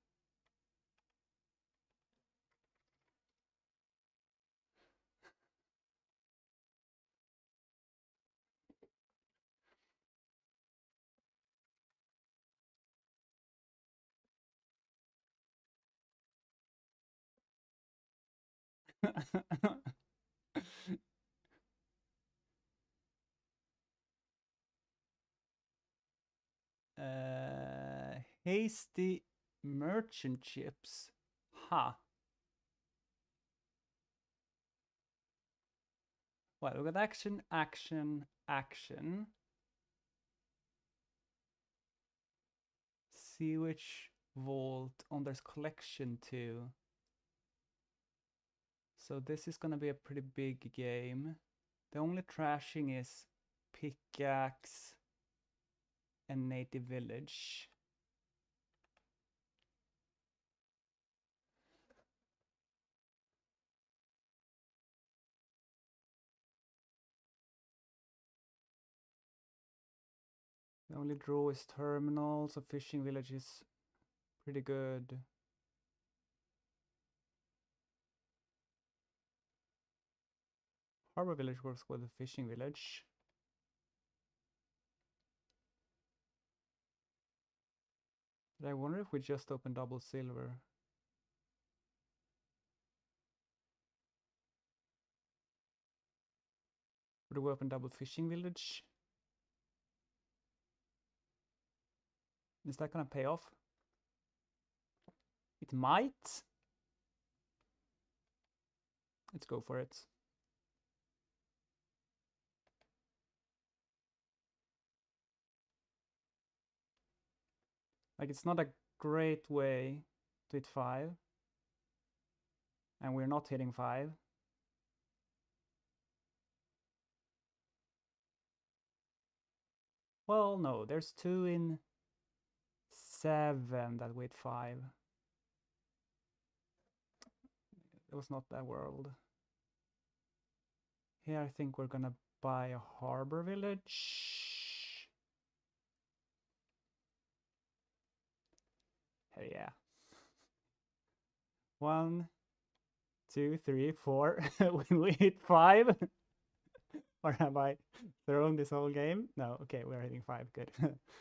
Hasty merchant ships. Huh. Well, we got action, action, action. See which vault on there's collection to. So this is gonna be a pretty big game. The only trashing is pickaxe and native village. The only draw is terminal, so fishing village is pretty good. Harbor village works with the fishing village. But I wonder if we just open double silver. Would we open double fishing village? Is that gonna pay off? It might. Let's go for it. Like, it's not a great way to hit 5. And we're not hitting 5. Well, no, there's 2 in 7 that hit 5. It was not that world. Here I think we're gonna buy a harbor village. Hell yeah. 1, 2, 3, 4. When we hit 5. Or have I thrown this whole game? No, okay, we're hitting 5, good.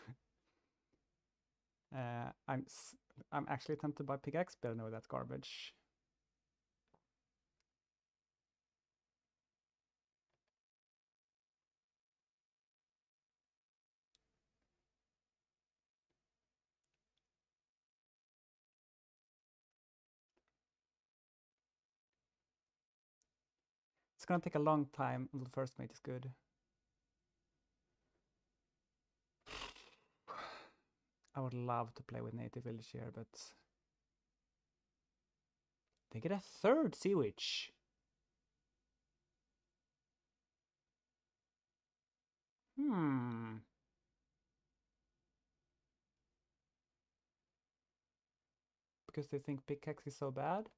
I'm actually tempted by pickaxe, but no, that's garbage. It's gonna take a long time until the first mate is good. I would love to play with native village here, but they get a 3rd sea witch. Because they think pickaxe is so bad?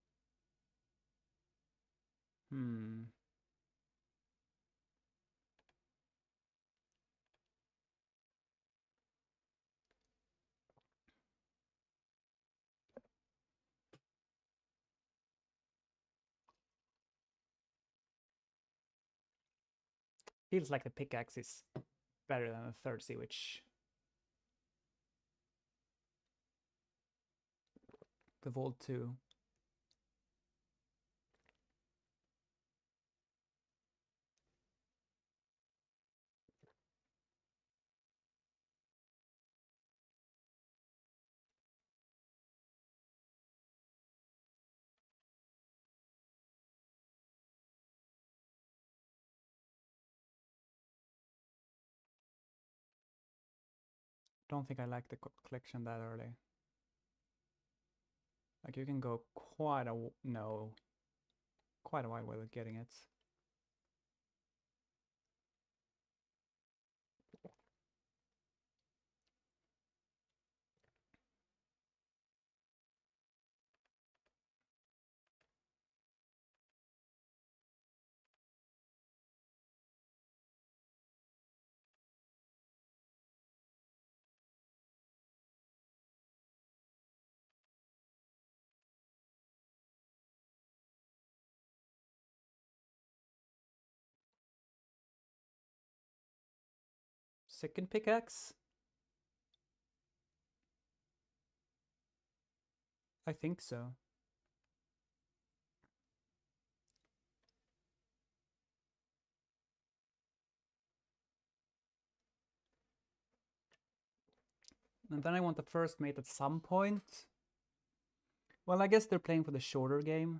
Feels like the pickaxe is better than the 3rd sea witch. The Vault 2. Don't think I like the collection that early. Like, you can go quite a while without getting it. Second pickaxe? I think so. And then I want the first mate at some point. Well, I guess they're playing for the shorter game.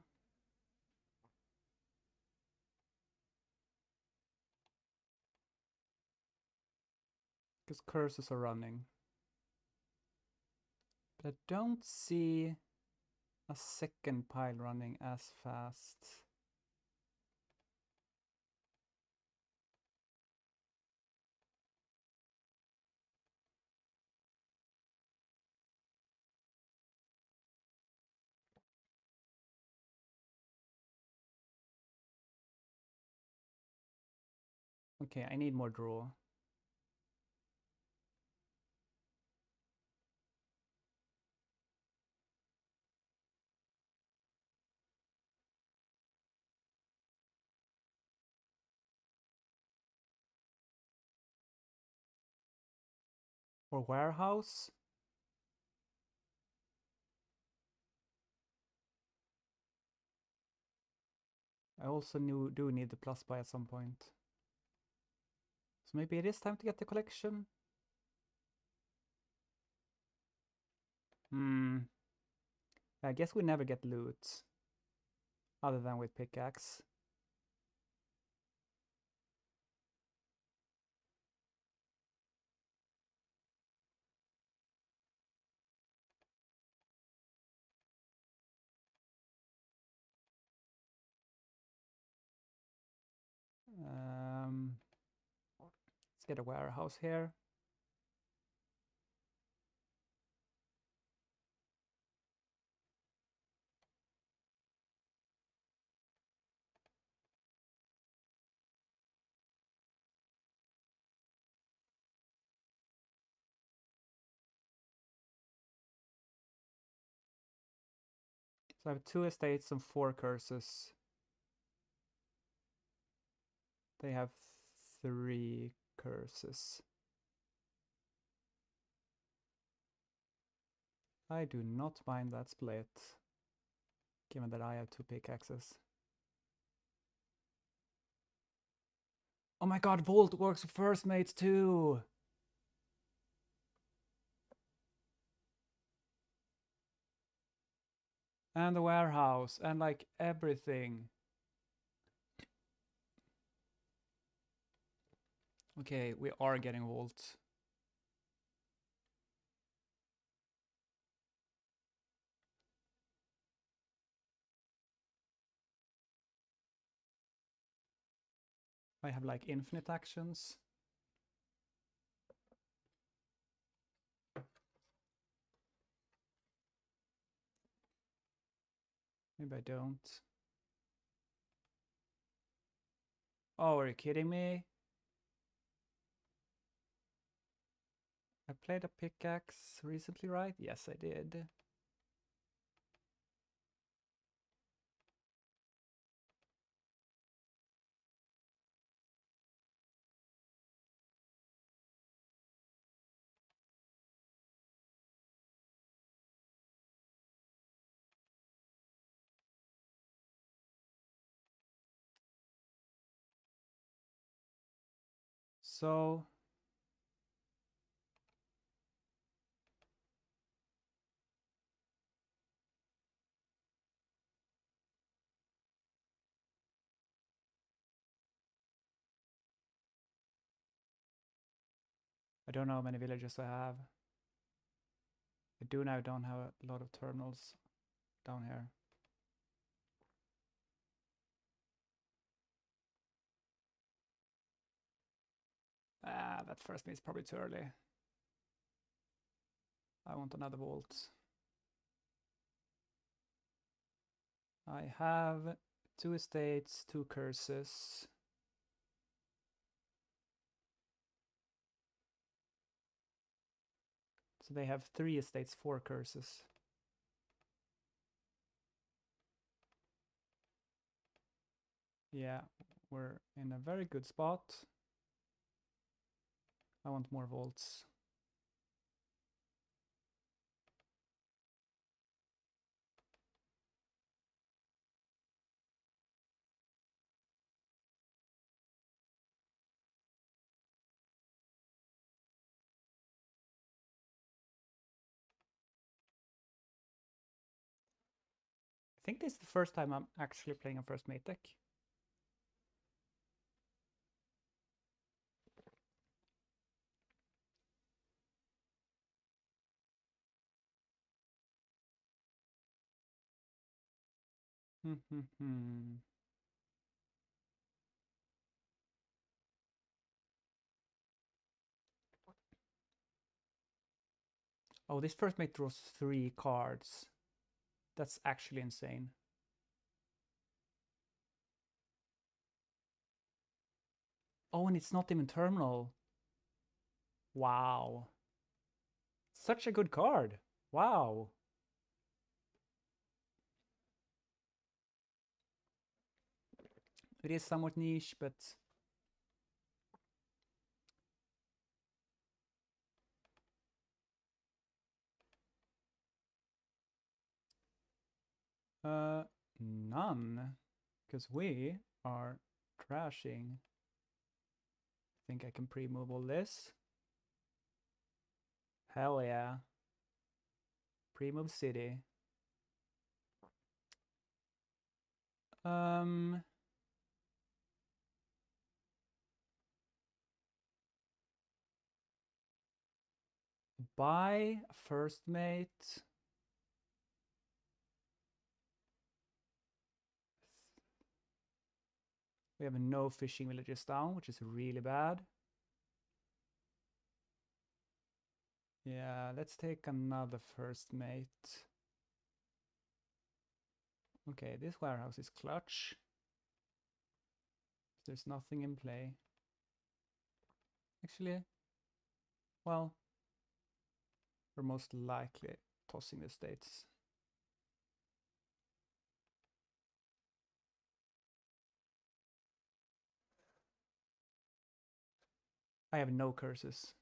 Because curses are running. But I don't see a second pile running as fast. Okay, I need more draw. Or warehouse? I also do need the plus buy at some point. So maybe it is time to get the collection. I guess we never get loot. Other than with pickaxe. Let's get a warehouse here. So I have 2 estates and 4 curses. They have 3 curses. I do not mind that split, given that I have 2 pickaxes. Oh my god, Vault works with first mates too! And the warehouse, and like everything. Okay, we are getting Vault. I have like infinite actions. Maybe I don't. Oh, are you kidding me? I played a pickaxe recently, right? Yes, I did. So I don't know how many villages I have. I do now don't have a lot of terminals down here. That first is probably too early. I want another vault. I have 2 estates, 2 curses. So they have 3 estates, 4 curses. Yeah, we're in a very good spot. I want more vaults. I think this is the first time I'm actually playing a first mate deck. Oh, this first mate draws 3 cards. That's actually insane. Oh, and it's not even terminal. Wow. Such a good card. Wow. It is somewhat niche, but none, because we are crashing. Think I can pre-move all this? Hell yeah. Pre-move city. Buy first mate. We have no fishing villages down, which is really bad. Yeah, let's take another first mate. Okay, this warehouse is clutch. There's nothing in play. Actually, well, we're most likely tossing the states. I have no curses.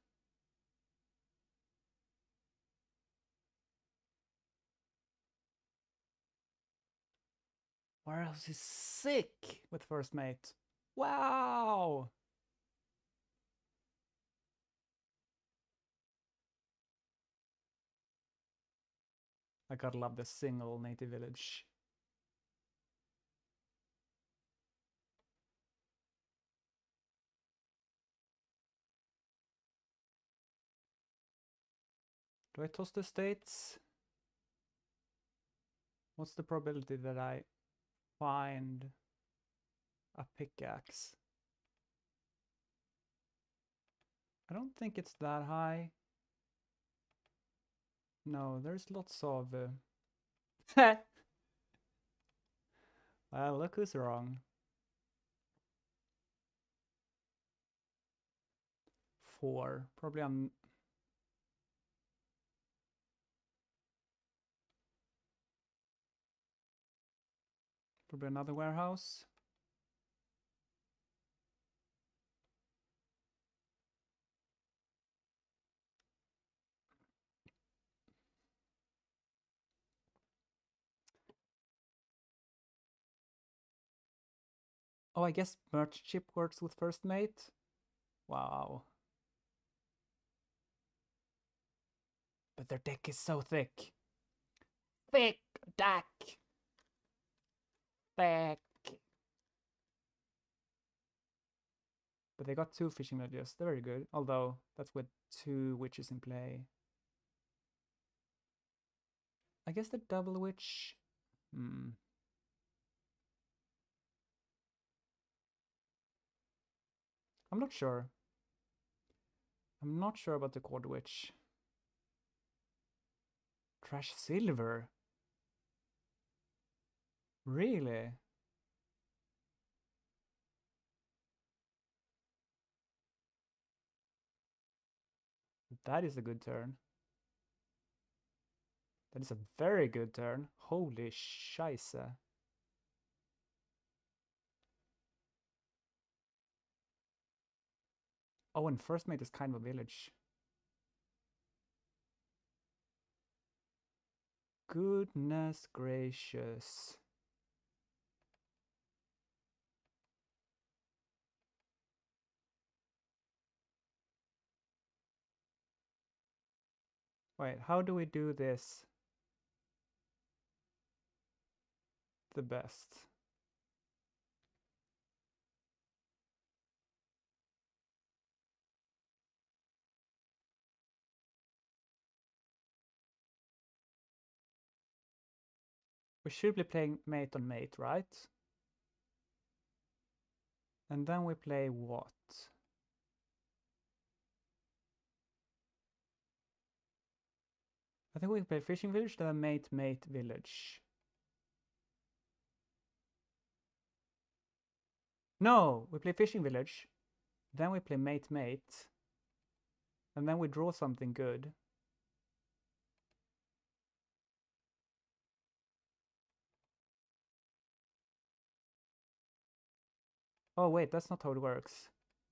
Warehouse is sick with first mate. Wow! I gotta love the single native village. Do I toss the states? What's the probability that I find a pickaxe? I don't think it's that high. No, there's lots of... Well, look who's wrong. 4. Probably on... Probably another warehouse. Oh, I guess merch chip works with first mate. Wow. But their deck is so thick. Thick deck. Thick. But they got 2 fishing villages. They're very good. Although, that's with 2 witches in play. I guess the double witch... I'm not sure. I'm not sure about the quad witch. Trash silver? Really? That is a good turn. That is a very good turn. Holy scheisse. Oh, and first mate is kind of a village. Goodness gracious. Wait, how do we do this the best? We should be playing mate on mate, right? And then we play what? I think we play fishing village, then mate village. No, we play fishing village, then we play mate, and then we draw something good. Oh wait, that's not how it works.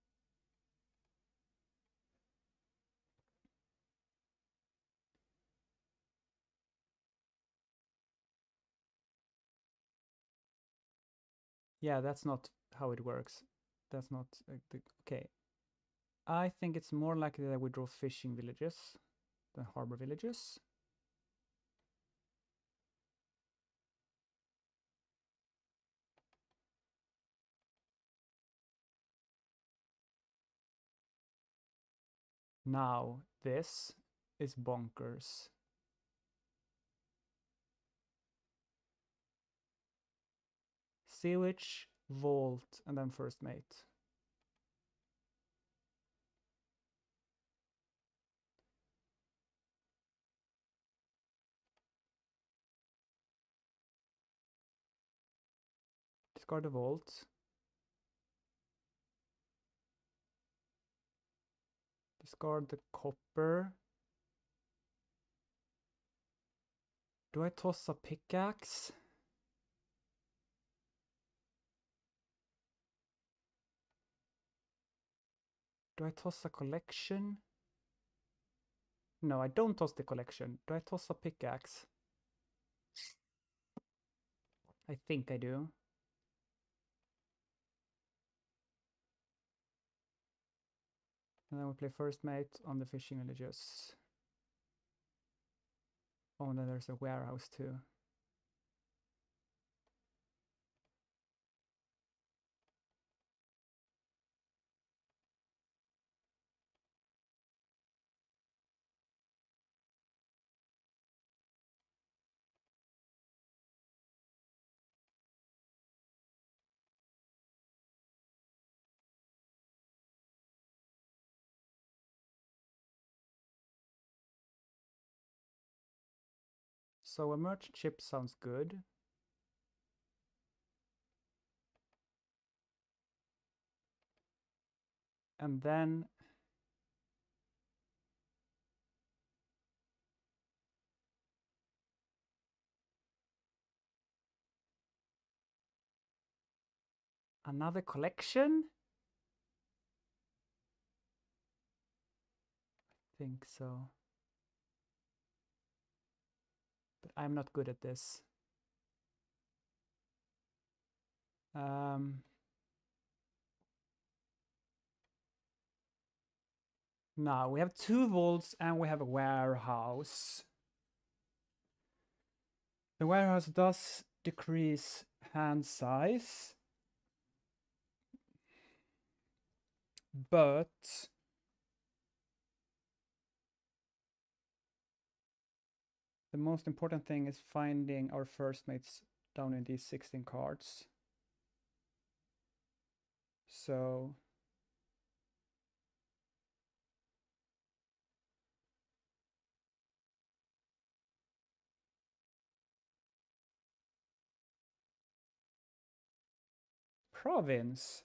Yeah, that's not how it works. That's not... okay. I think it's more likely that we draw fishing villages than harbor villages. Now, this is bonkers. Sewage, Vault, and then First Mate. Discard the Vault. Discard the Copper. Do I toss a Pickaxe? Do I toss a Collection? No, I don't toss the Collection. Do I toss a Pickaxe? I think I do. And then we play First Mate on the Fishing Villages. Oh, and then there's a warehouse too. So a merchant ship sounds good. And then another collection? I think so. But I'm not good at this. Now we have 2 vaults and we have a warehouse. The warehouse does decrease hand size, but the most important thing is finding our first mates down in these 16 cards. So province.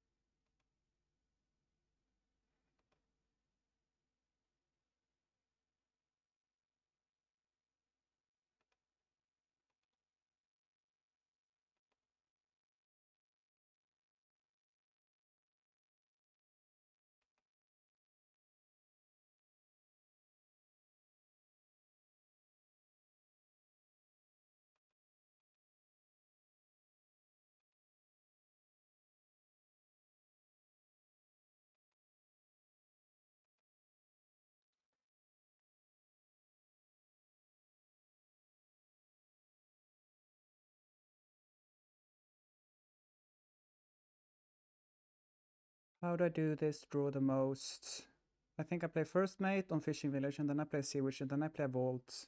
How do I do this? Draw the most. I think I play first mate on fishing village, and then I play sewage, and then I play vault.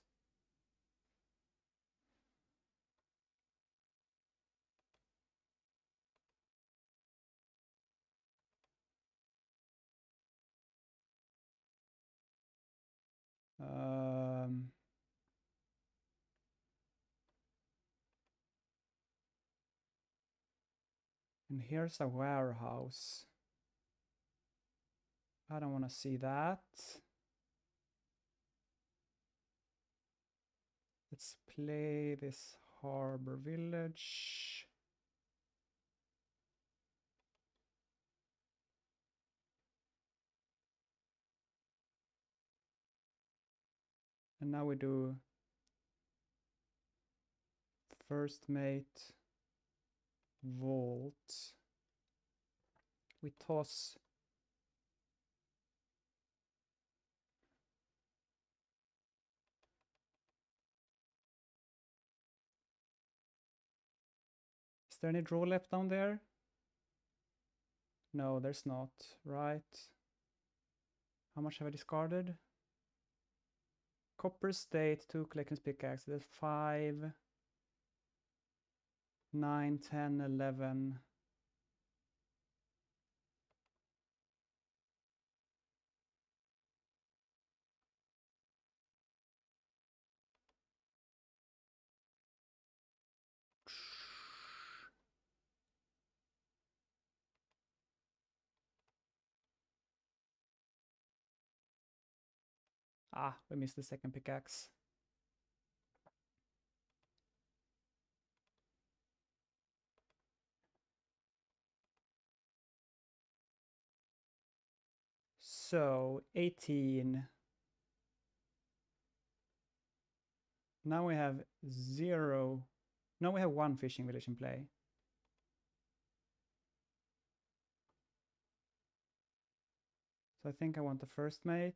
And here's a warehouse. I don't want to see that. Let's play this harbor village. And now we do first mate, vault. We toss Is there any draw left down there? No, there's not, right? How much have I discarded? Copper State, 2 collections pickaxe. That's 5, 9, 10, 11. Ah, we missed the second pickaxe. So, 18. Now we have 0. Now we have 1 fishing village in play. So I think I want the first mate.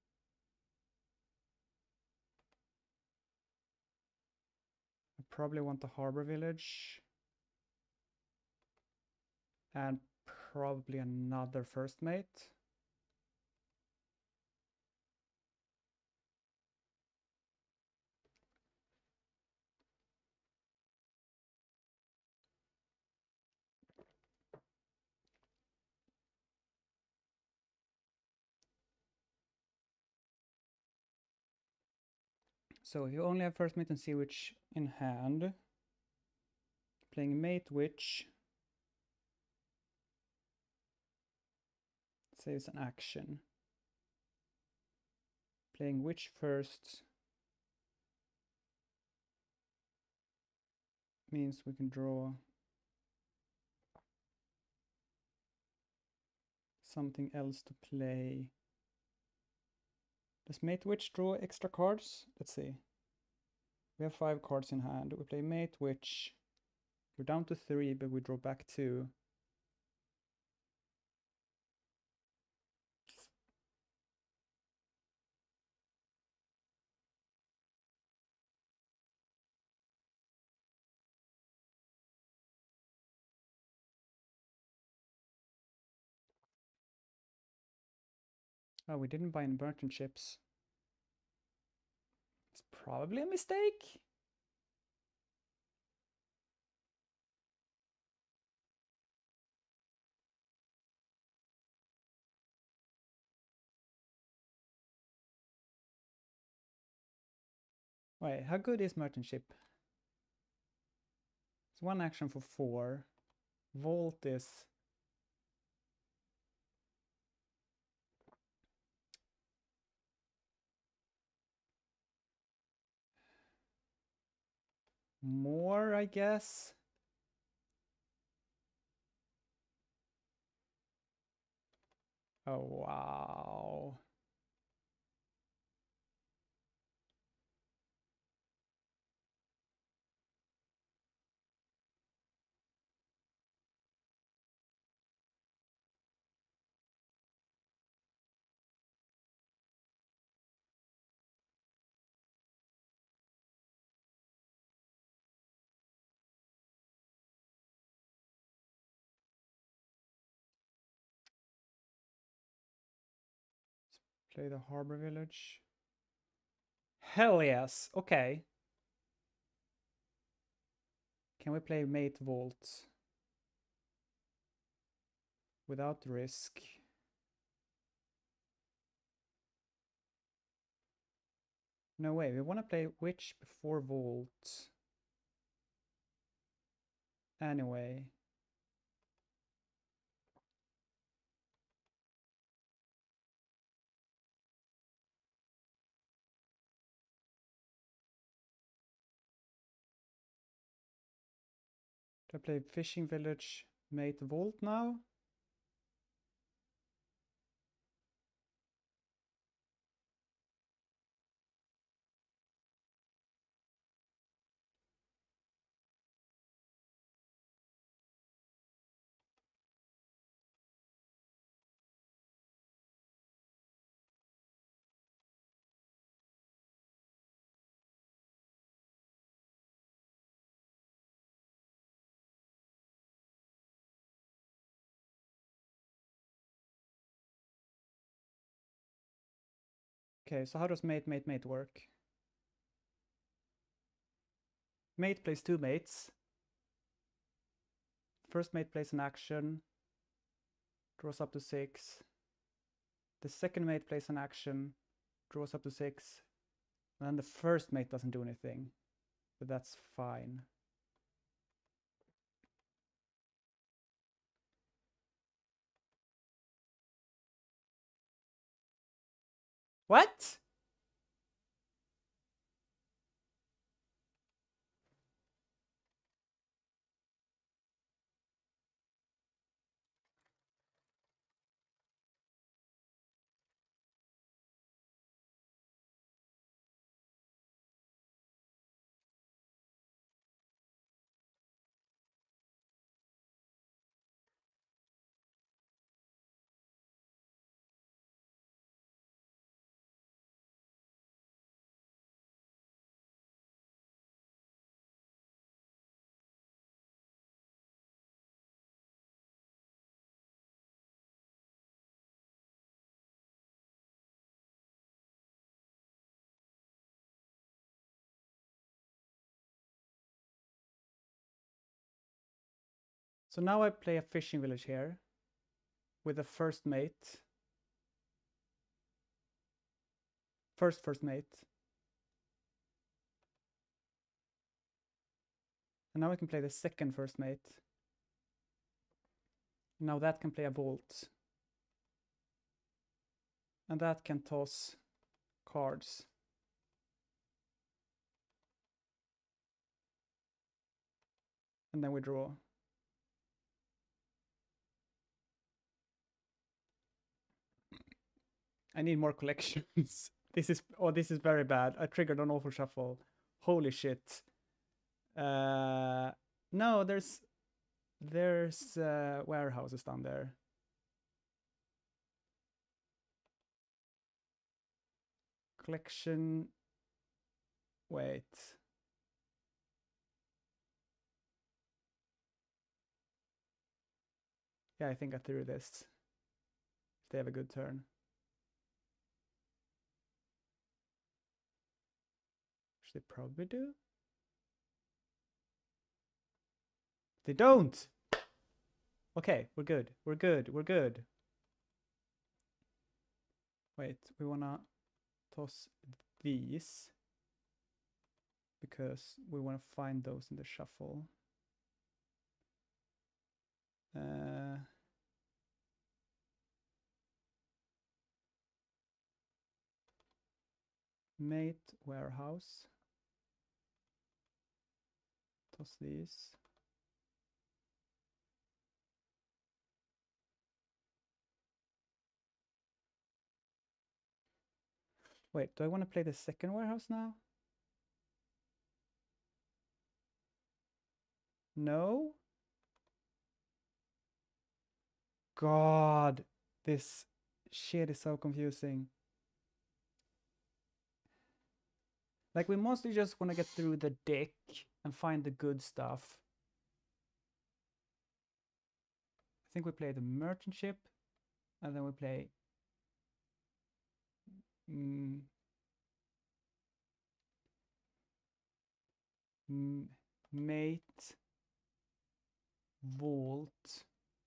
I probably want the harbor village. And probably another first mate. So you only have first mate and sea witch in hand. Playing mate witch saves an action. Playing witch first means we can draw something else to play. Does mate witch draw extra cards? Let's see. We have 5 cards in hand. We play mate witch. We're down to 3, but we draw back 2. Oh, we didn't buy any merchant ships. It's probably a mistake. Wait, how good is merchant ship? It's 1 action for 4. Volt is more, I guess. Oh, wow. Play the harbor village. Hell yes. Okay. Can we play mate vault without risk? No way. We want to play witch before vault. Anyway. Do I play fishing village mate vault now? Okay, so how does mate work? Mate plays 2 mates. First mate plays an action, draws up to 6. The second mate plays an action, draws up to 6. And then the first mate doesn't do anything. But that's fine. What? So now I play a fishing village here with the first mate. First mate. And now I can play the second first mate. Now that can play a vault. And that can toss cards. And then we draw. I need more collections. This is very bad. I triggered an awful shuffle. Holy shit. No, there's warehouses down there. Collection. Wait. Yeah, I think I threw this. If they have a good turn. Which they probably do. They don't! Okay, we're good. We're good. We're good. Wait, we wanna toss these. Because we wanna find those in the shuffle. Mate warehouse. Toss these. Wait, do I want to play the second warehouse now? No? God, this shit is so confusing. Like, we mostly just want to get through the deck and find the good stuff. I think we play the merchant ship, and then we play mate vault.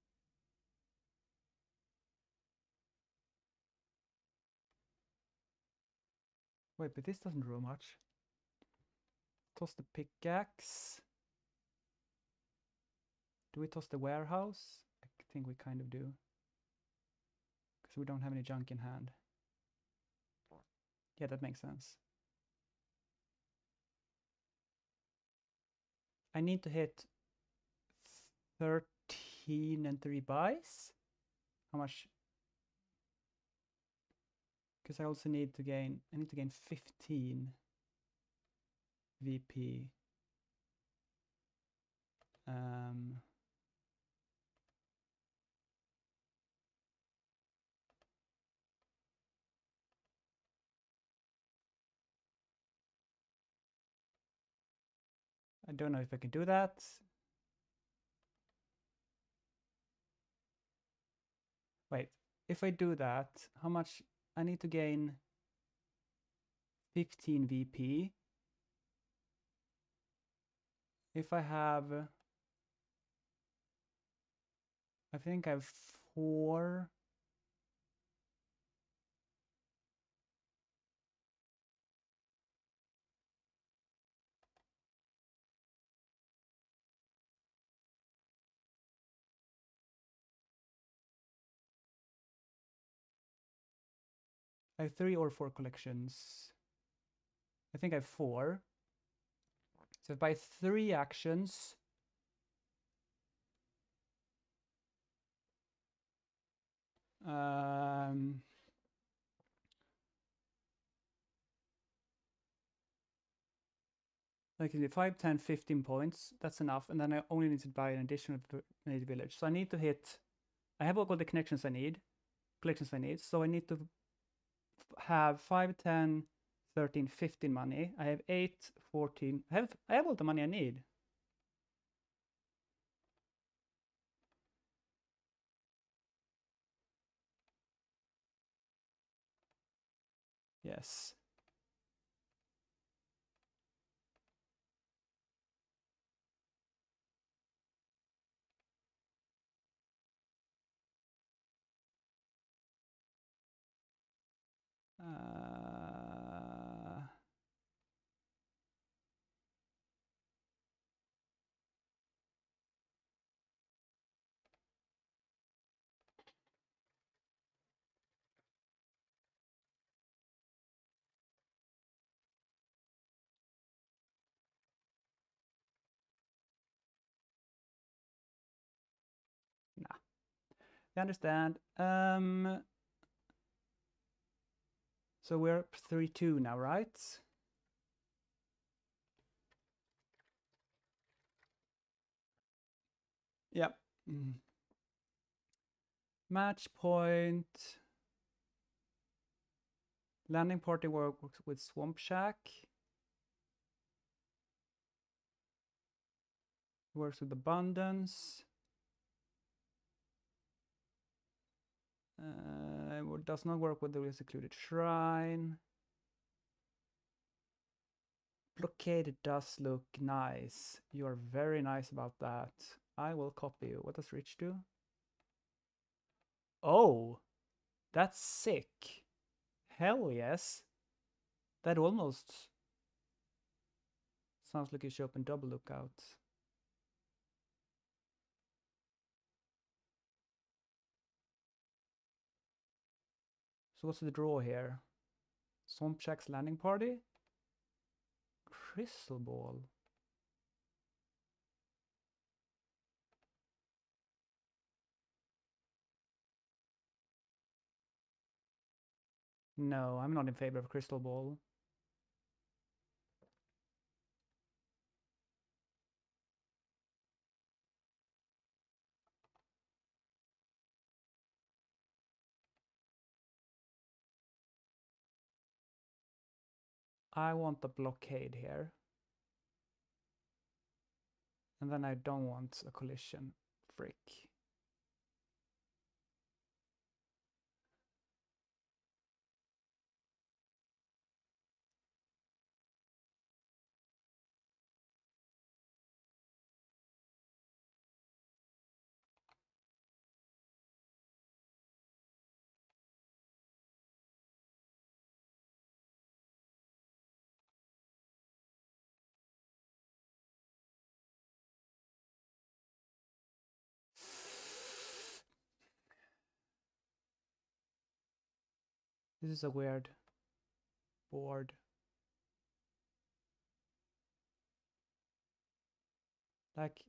Wait, but this doesn't draw much. Toss the pickaxe. Do we toss the warehouse? I think we kind of do. Because we don't have any junk in hand. Yeah, that makes sense. I need to hit 13 and 3 buys. How much? Because I also need to gain, 15 VP. I don't know if I can do that. Wait, if I do that, how much I need to gain 15 VP. If I have, I think I have 4. I have 3 or 4 collections. I think I have 4. So if by 3 actions, like 5, 10, 15 points, that's enough. And then I only need to buy an additional native village. So I need to hit, I have all the collections I need. So I need to have 5, 10, 13, 15 money. I have 8, 14. I have all the money I need. Yes. Nah. I understand. So we're 3-2 now, right? Yep. Match point. Landing party works with Swamp Shack. Works with Abundance. Does not work with the Secluded Shrine. Blockade does look nice. You're very nice about that. I will copy you. What does Rich do? Oh, that's sick. Hell yes. That almost sounds like you should open double lookout. So what's the draw here? Swamp Shack's landing party? Crystal Ball. No, I'm not in favor of Crystal Ball. I want the blockade here. And then I don't want a collision. Frick. This is a weird board. Like,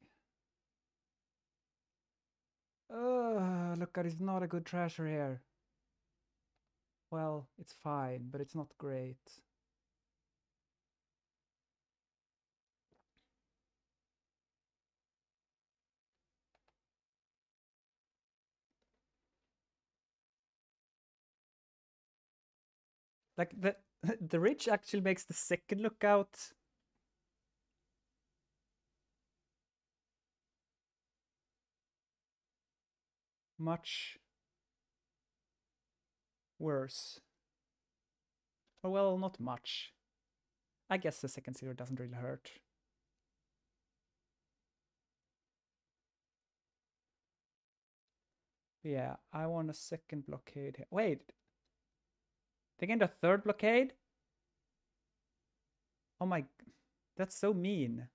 look, it's not a good treasure here. Well, it's fine, but it's not great. Like the Rich actually makes the second lookout much worse. Oh, well, not much. I guess the second zero doesn't really hurt. Yeah, I want a second blockade here. Wait! They gained a third blockade? Oh my... That's so mean.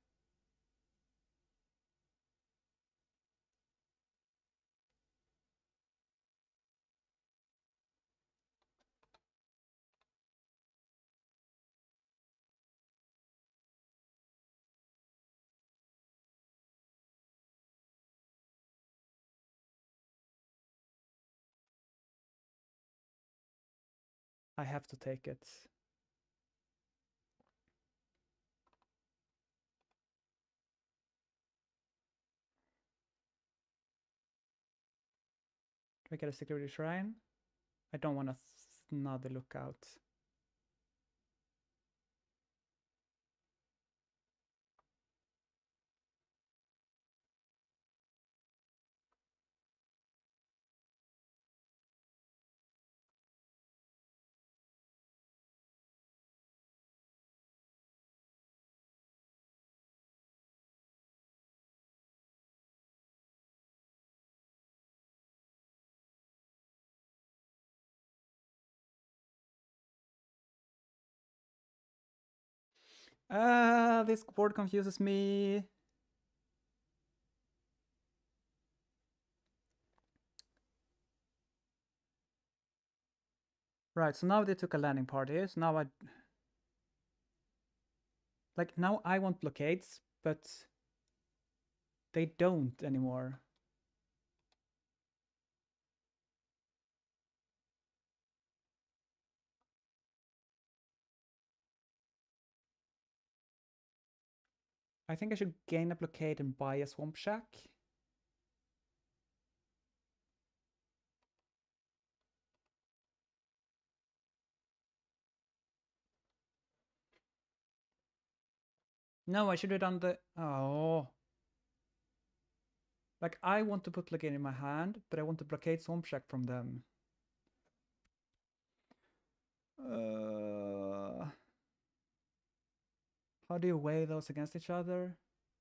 I have to take it. Do I get a security shrine? I don't want another lookout. This board confuses me. Right, so now they took a landing party, so now now I want blockades, but they don't anymore. I think I should gain a blockade and buy a swamp shack. No, I should have done the... Oh. Like, I want to put blockade in my hand, but I want to blockade swamp shack from them. How do you weigh those against each other?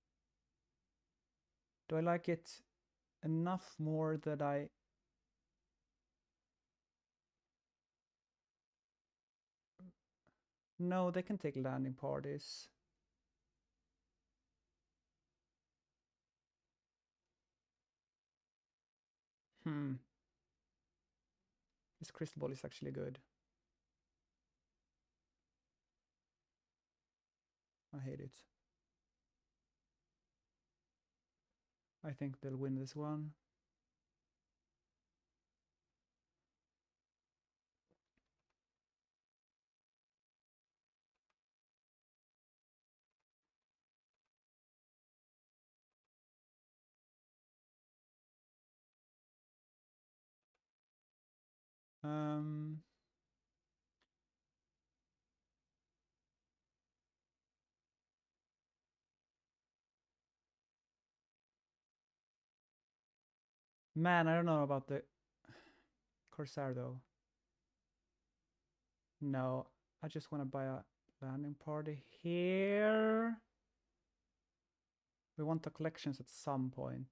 Do I like it enough more that I... No, they can take landing parties. This crystal ball is actually good. I hate it. I think they'll win this one. Man, I don't know about the Corsair though. No, I just want to buy a landing party here. We want the collections at some point.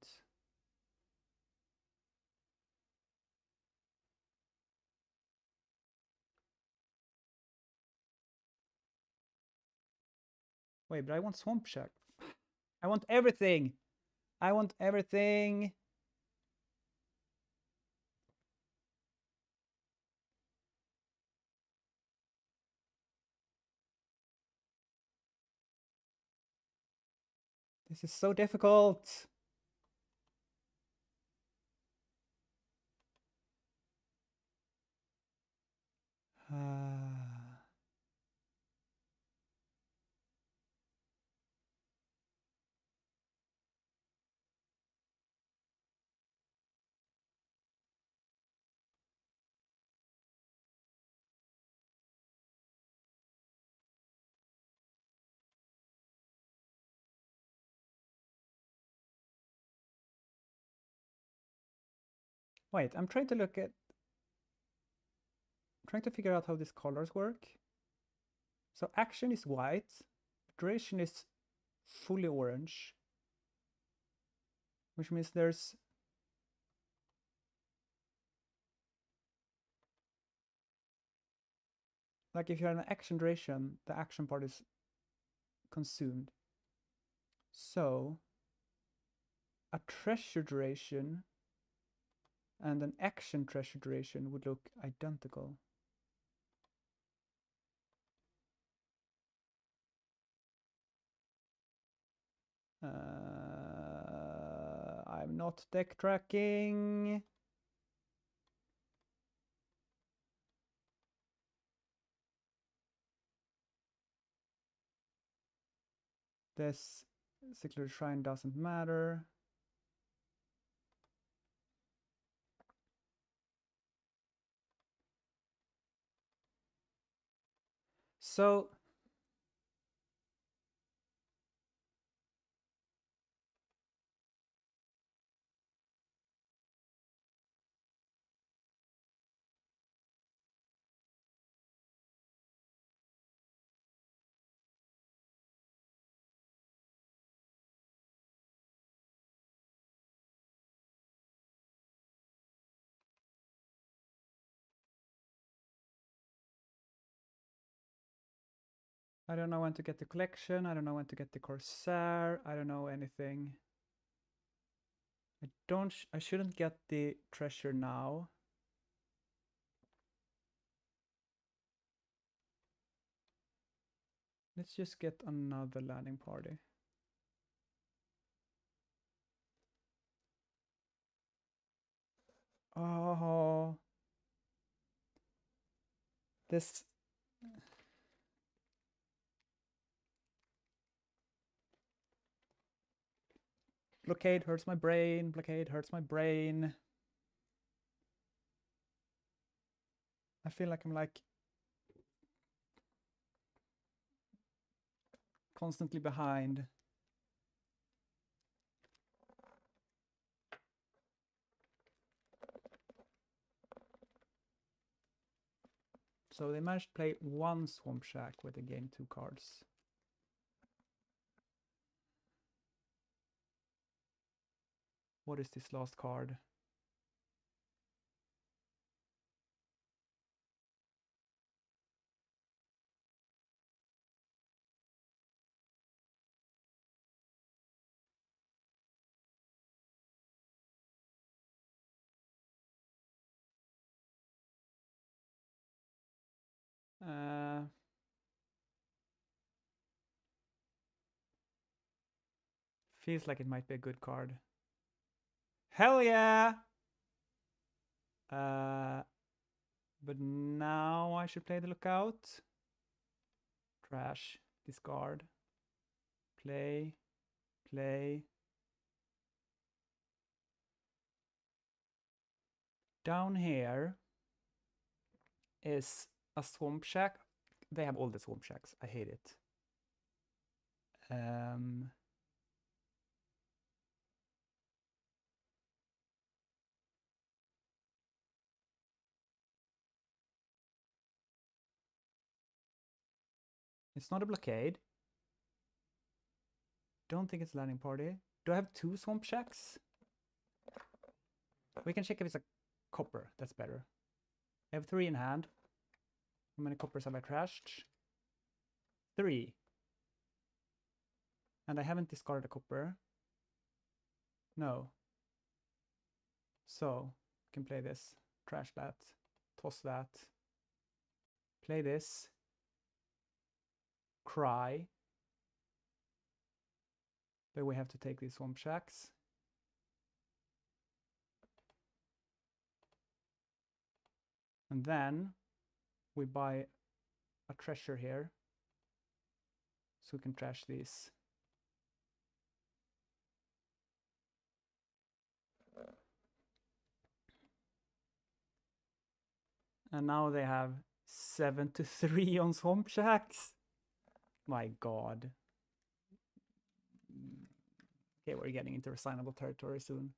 Wait, but I want Swamp Shack. I want everything. I want everything. This is so difficult. Wait, I'm trying to figure out how these colors work. So action is white, duration is fully orange, which means there's like if you have an action duration, the action part is consumed. So a treasure duration and an action treasure duration would look identical. I'm not deck tracking. This Cycler Shrine doesn't matter. So I don't know when to get the collection. I don't know when to get the Corsair. I don't know anything. I shouldn't get the treasure now. Let's just get another landing party. Oh, this blockade hurts my brain. Blockade hurts my brain. I feel like I'm like constantly behind. So they managed to play one Swamp Shack with the game 2 cards. What is this last card? Feels like it might be a good card. Hell yeah! But now I should play the Lookout. Trash. Discard. Play. Play. Down here is a Swamp Shack. They have all the Swamp Shacks. I hate it. It's not a blockade. Don't think it's a landing party. Do I have 2 Swamp Shacks? We can check if it's a copper. That's better. I have 3 in hand. How many coppers have I trashed? 3. And I haven't discarded a copper. No. So, can play this. Trash that. Toss that. Play this. Cry. But we have to take these Swamp Shacks. And then we buy a treasure here. So we can trash these. And now they have 7-3 on Swamp Shacks. My god. Okay, we're getting into resignable territory soon.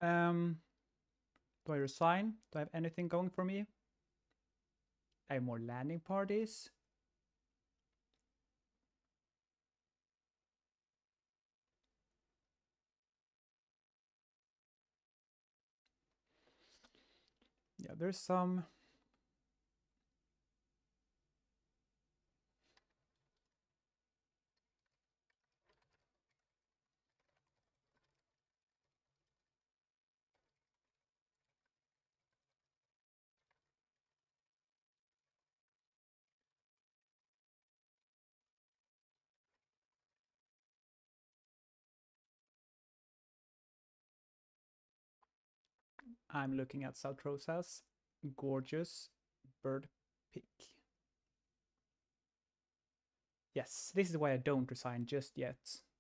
Do I resign? Do I have anything going for me? I have more landing parties. Yeah, there's some. I'm looking at South Rosa's gorgeous bird pic. Yes, this is why I don't resign just yet.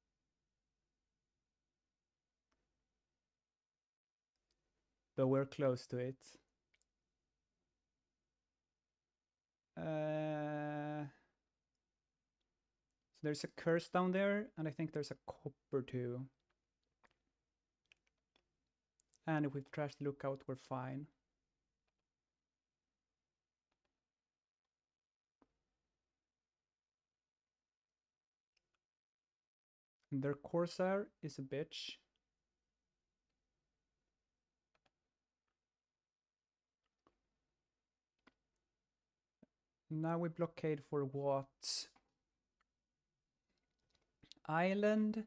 But we're close to it. So there's a curse down there, and I think there's a copper too. And if we trash the lookout, we're fine. And their Corsair is a bitch. Now we blockade for what? Island?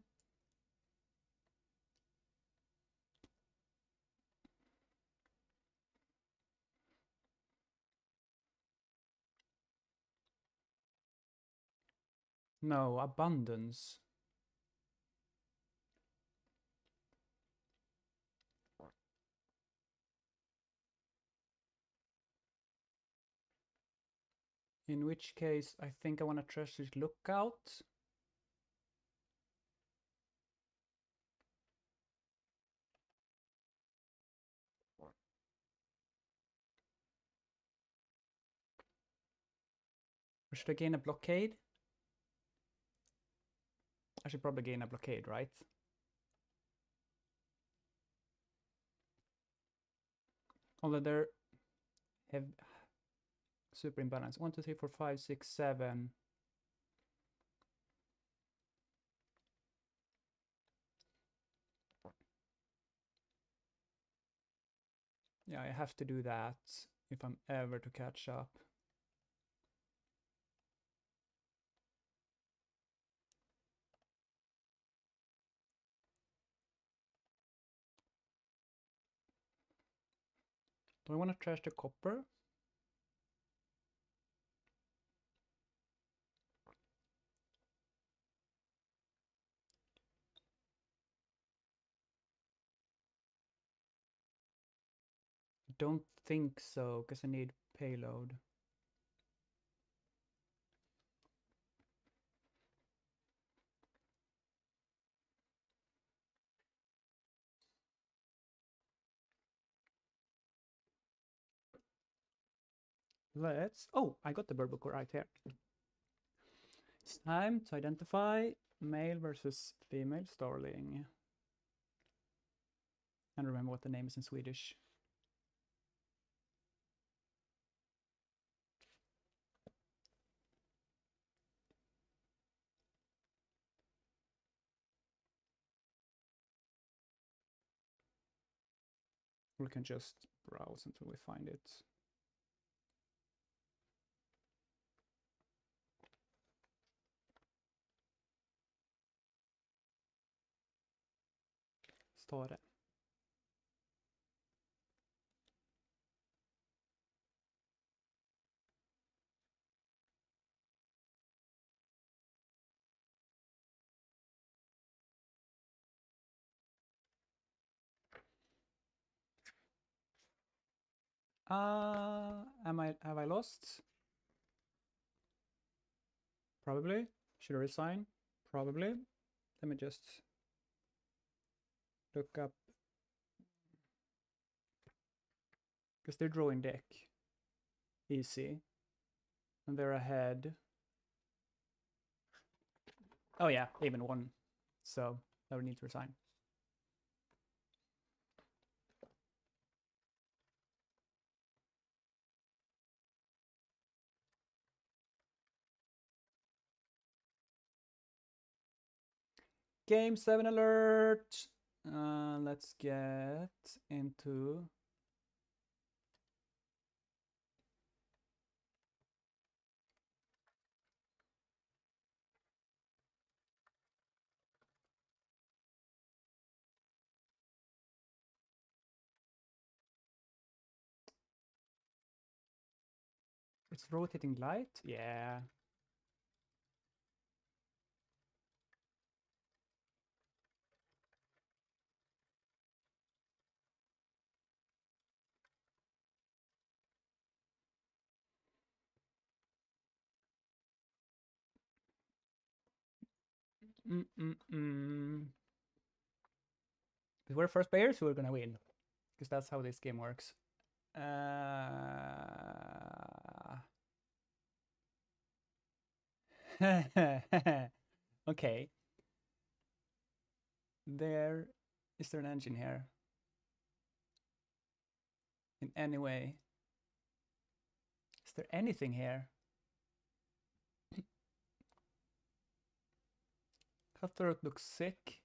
No, abundance. In which case, I think I want to trash this lookout. Or should I gain a blockade? I should probably gain a blockade, right? Although they're have super imbalance. 1, 2, 3, 4, 5, 6, 7. Yeah, I have to do that if I'm ever to catch up. Do I want to trash the copper? Don't think so, because I need payload. Let's... Oh, I got the Burbuckle right here. It's time to identify male versus female starling. And remember what the name is in Swedish. We can just browse until we find it. Stare. Have I lost? Probably. Should I resign? Probably. Let me just look up. Because they're drawing deck. Easy. And they're ahead. Oh yeah, even one. So I would need to resign. Game 7 alert! Let's get into... It's rotating light? Yeah. If we're first players, we're gonna win. Because that's how this game works. Okay. Is there an engine here? In any way? Is there anything here? Cutthroat looks sick.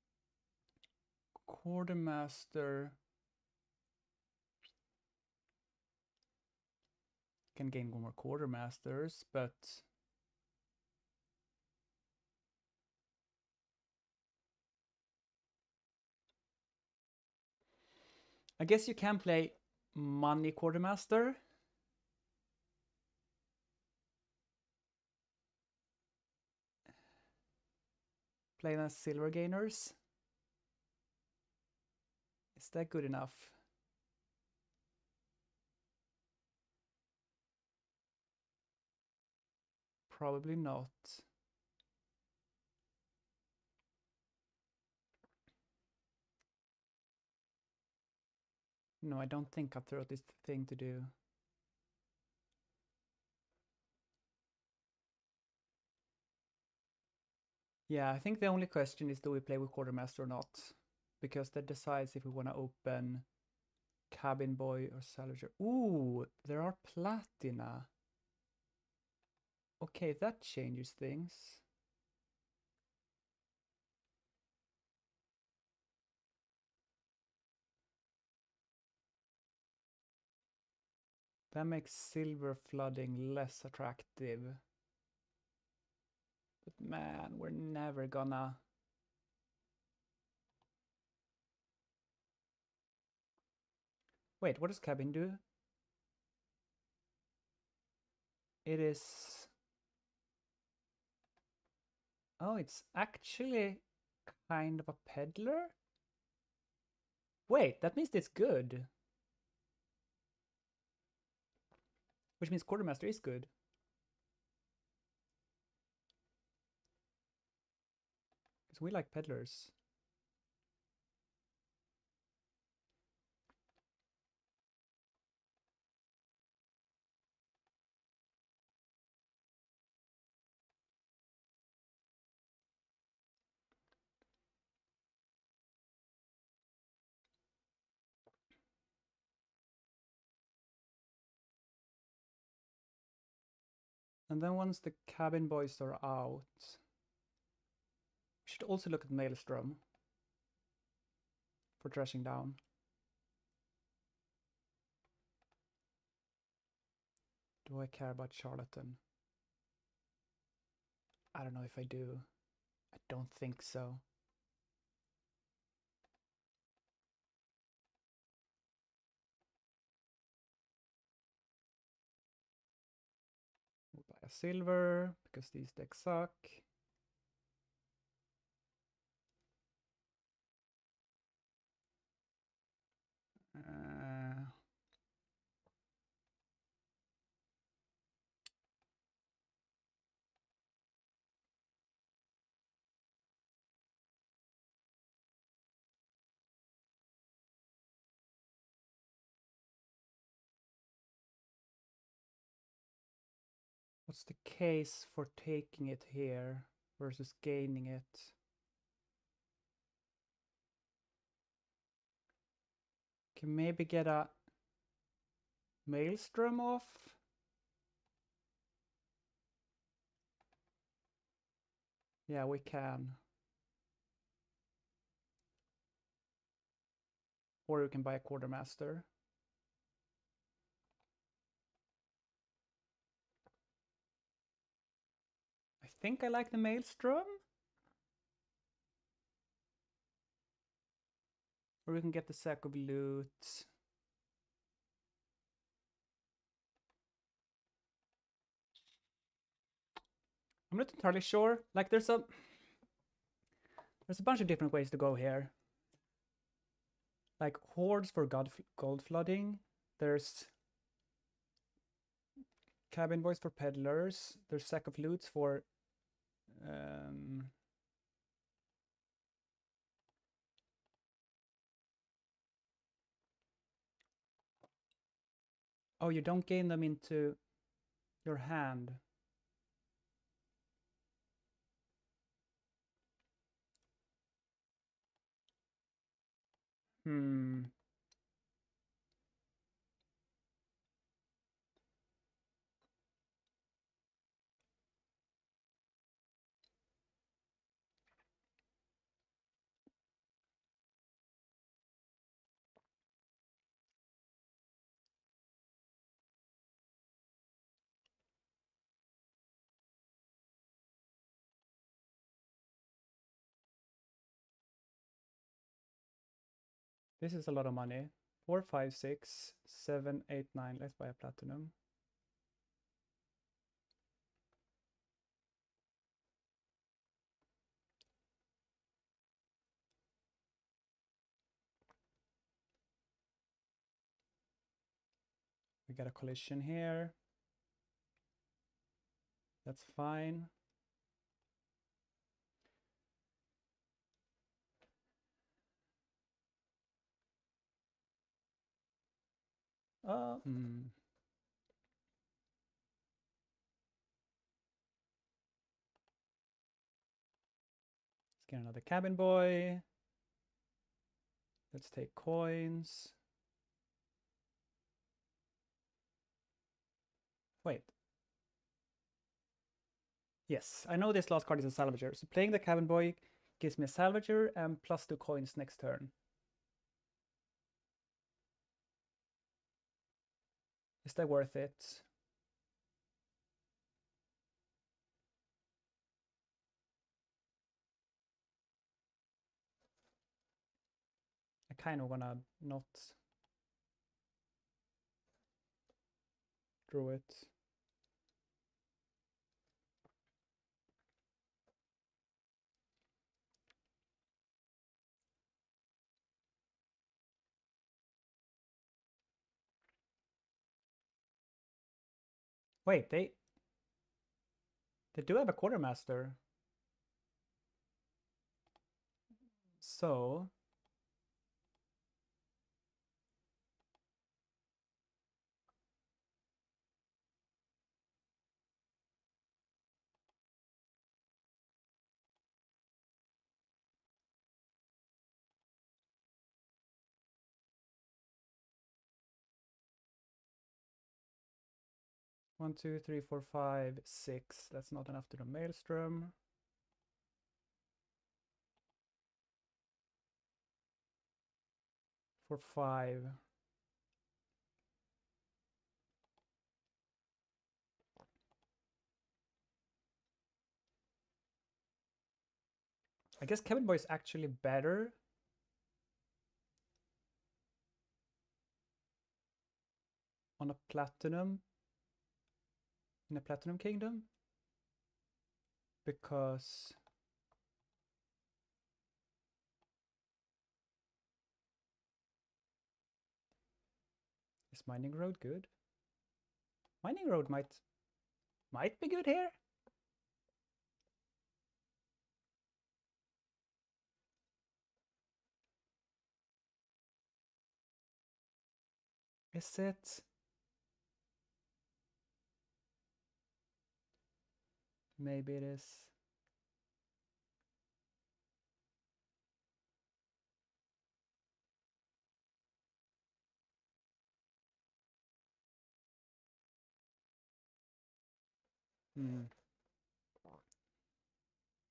Quartermaster can gain more quartermasters, but I guess you can play money quartermaster. Play as silver gainers. Is that good enough? Probably not. No, I don't think Cutthroat is the thing to do. Yeah, I think the only question is, do we play with Quartermaster or not? Because that decides if we want to open Cabin Boy or Salvager. Ooh, there are Platina. Okay, that changes things. That makes silver flooding less attractive. But man, we're never gonna... Wait, what does Cabin do? It is... Oh, it's actually kind of a peddler? Wait, that means it's good. Which means Quartermaster is good. Because we like peddlers. And then once the Cabin Boys are out, we should also look at Maelstrom for trashing down. Do I care about Charlatan? I don't know if I do. I don't think so. We'll buy a silver because these decks suck. What's the case for taking it here versus gaining it? Can maybe get a Maelstrom off? Yeah, we can. Or you can buy a quartermaster. I think I like the Maelstrom. Or we can get the sack of loot. I'm not entirely sure. Like there's a bunch of different ways to go here. Like hordes for gold flooding. There's cabin boys for peddlers. There's sack of loots for oh, you don't gain them into your hand. This is a lot of money. 4, 5, 6, 7, 8, 9. Let's buy a platinum. We got a collision here. That's fine. Let's get another cabin boy. Let's take coins. Wait. Yes, I know this last card is a salvager. So playing the cabin boy gives me a salvager and +2 coins next turn. Is that worth it? I kind of wanna not draw it. Wait, they do have a quartermaster. So 1, 2, 3, 4, 5, 6. That's not enough to the Maelstrom. For 5. I guess Cabin Boy is actually better on a platinum, in a platinum kingdom, because is Mining Road good? Mining Road might be good here. Is it? Maybe it is.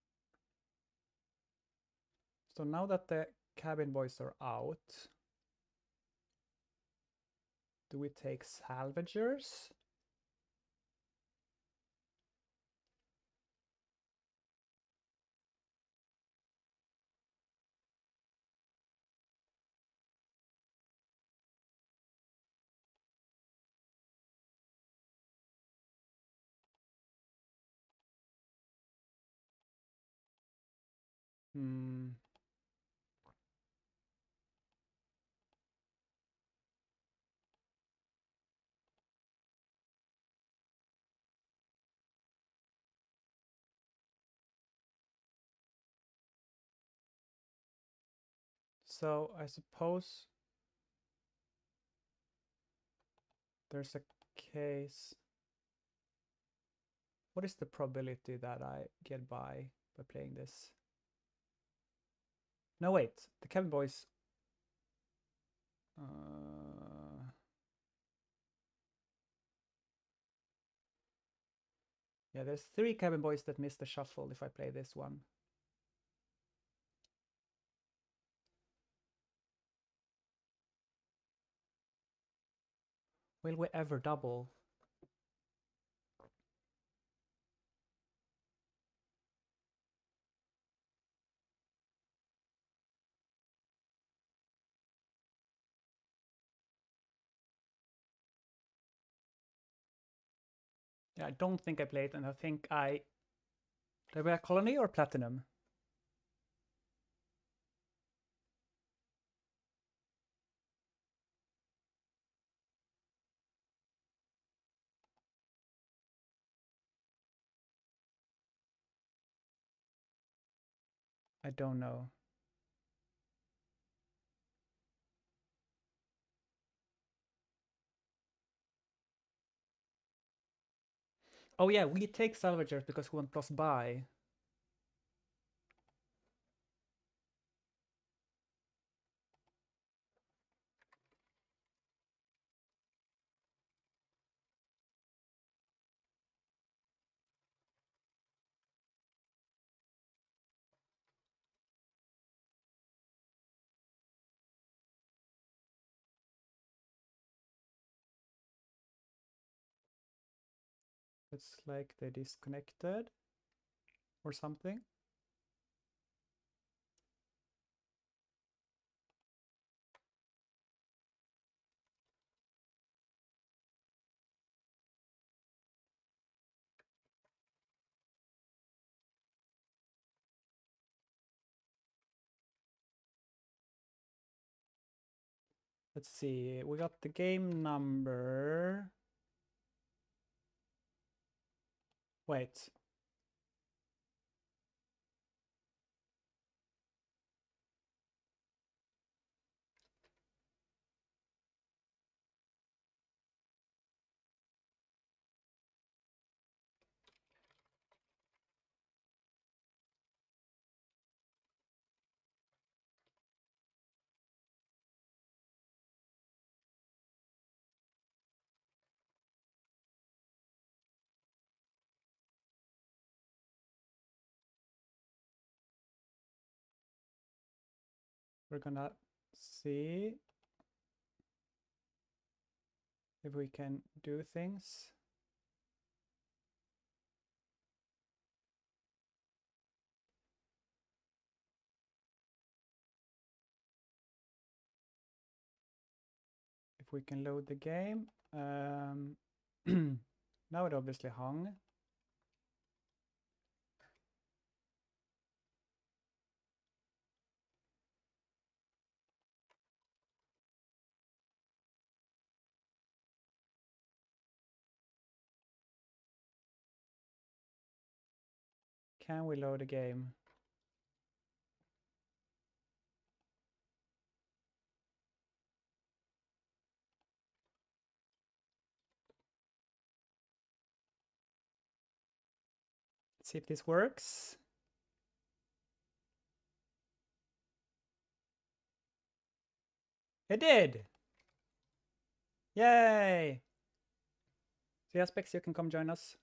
So now that the cabin boys are out, Do we take salvagers? So I suppose there's a case. What is the probability that I get by playing this? No, wait. The cabin boys. Yeah, there's 3 cabin boys that miss the shuffle if I play this one. Will we ever double? Yeah, I don't think I played, and I think I... Did I play a colony or platinum? I don't know. Oh yeah, we take salvagers because we want plus buy. It's like they disconnected or something. Let's see, we got the game number. Wait. We're gonna see if we can do things. If we can load the game. Now it obviously hung. Can we load a game? Let's see if this works. It did! Yay! So yeah, Specs, you can come join us.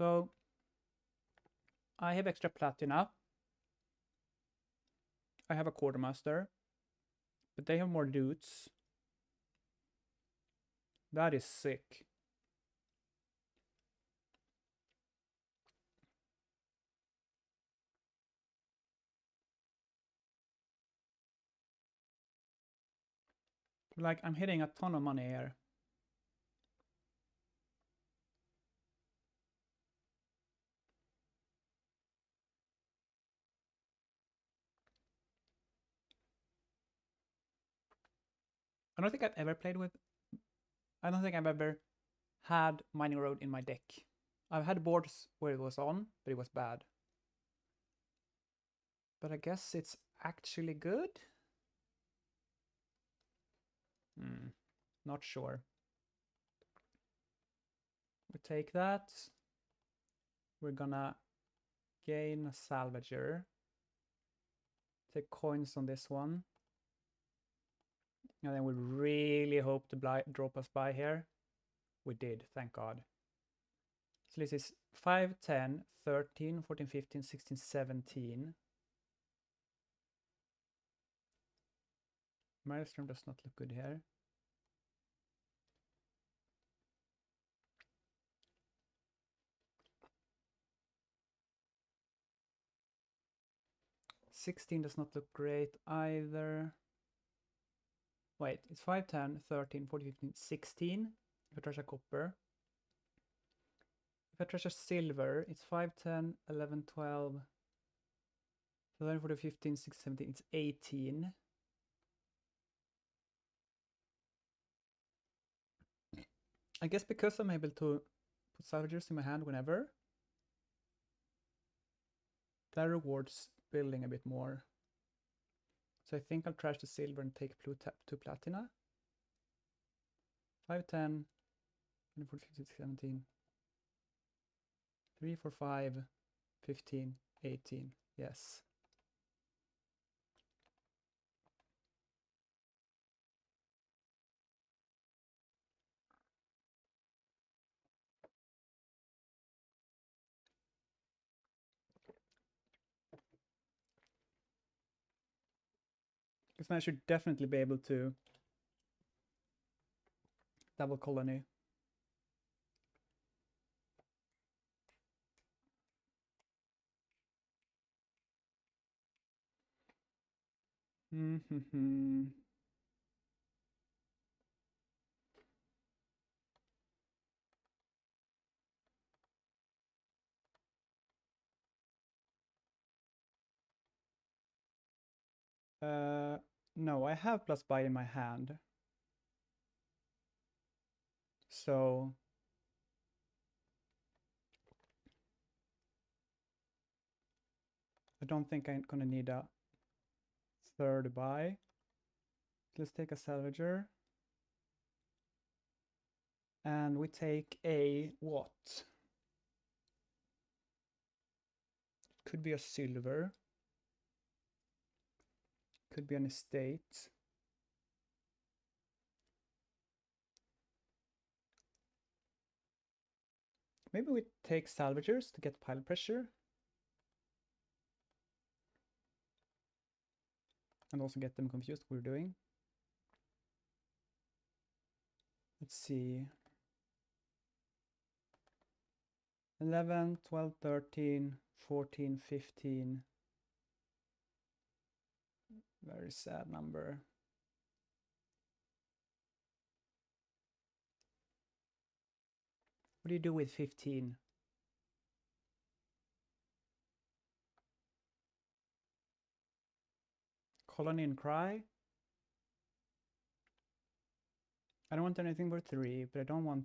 So I have extra platina. I have a quartermaster, but they have more loots. That is sick. Like, I'm hitting a ton of money here. I don't think I've ever played with... I don't think I've ever had Mining Road in my deck. I've had boards where it was on, but it was bad. But I guess it's actually good? Not sure. We take that. We're gonna gain a salvager. Take coins on this one. And then we really hope to drop us by here. We did, thank God. So this is 5, 10, 13, 14, 15, 16, 17. Maelstrom does not look good here. $16 does not look great either. Wait, it's 5, 10, 13, 14, 15, 16. If I treasure copper. If I treasure silver, it's 5, 10, 11, 12, 13, 14, 15, 16, 17. It's 18. I guess because I'm able to put salvagers in my hand whenever, that rewards building a bit more. So I think I'll trash the silver and take 2 platina. 5, 10, 14, 15, 16, 17. 3, 4, 5, 15, 18. Yes. Because now I should definitely be able to double colony. No, I have plus buy in my hand. So I don't think I'm gonna need a third buy. Let's take a salvager. And we take a what? Could be a silver. Could be an estate. Maybe we take salvagers to get pile pressure. And also get them confused what we're doing. Let's see. 11, 12, 13, 14, 15. Very sad number. What do you do with 15? Colony and cry? I don't want anything but 3, but I don't want...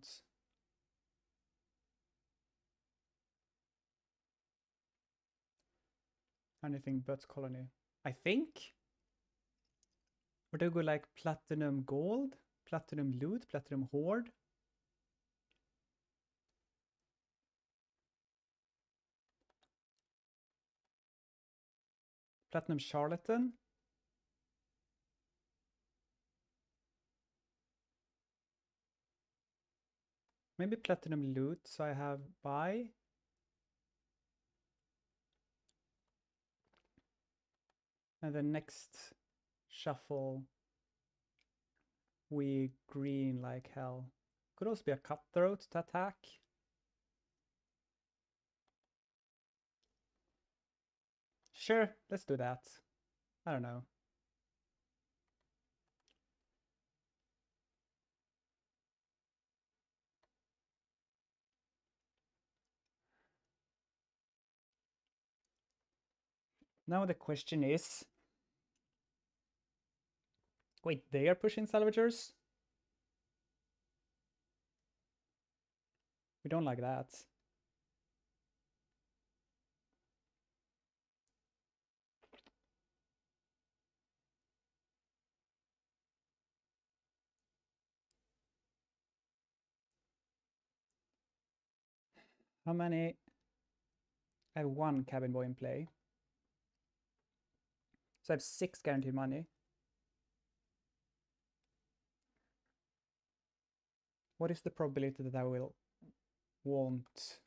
anything but colony. I think? Or do we go like platinum gold? Platinum loot? Platinum horde? Platinum charlatan? Maybe platinum loot, so I have buy. And the next shuffle, we green like hell. Could also be a cutthroat to attack. Sure, let's do that. I don't know. Now the question is... Wait, they are pushing salvagers? We don't like that. How many? I have 1 cabin boy in play. So I have 6 guaranteed money. What is the probability that I will want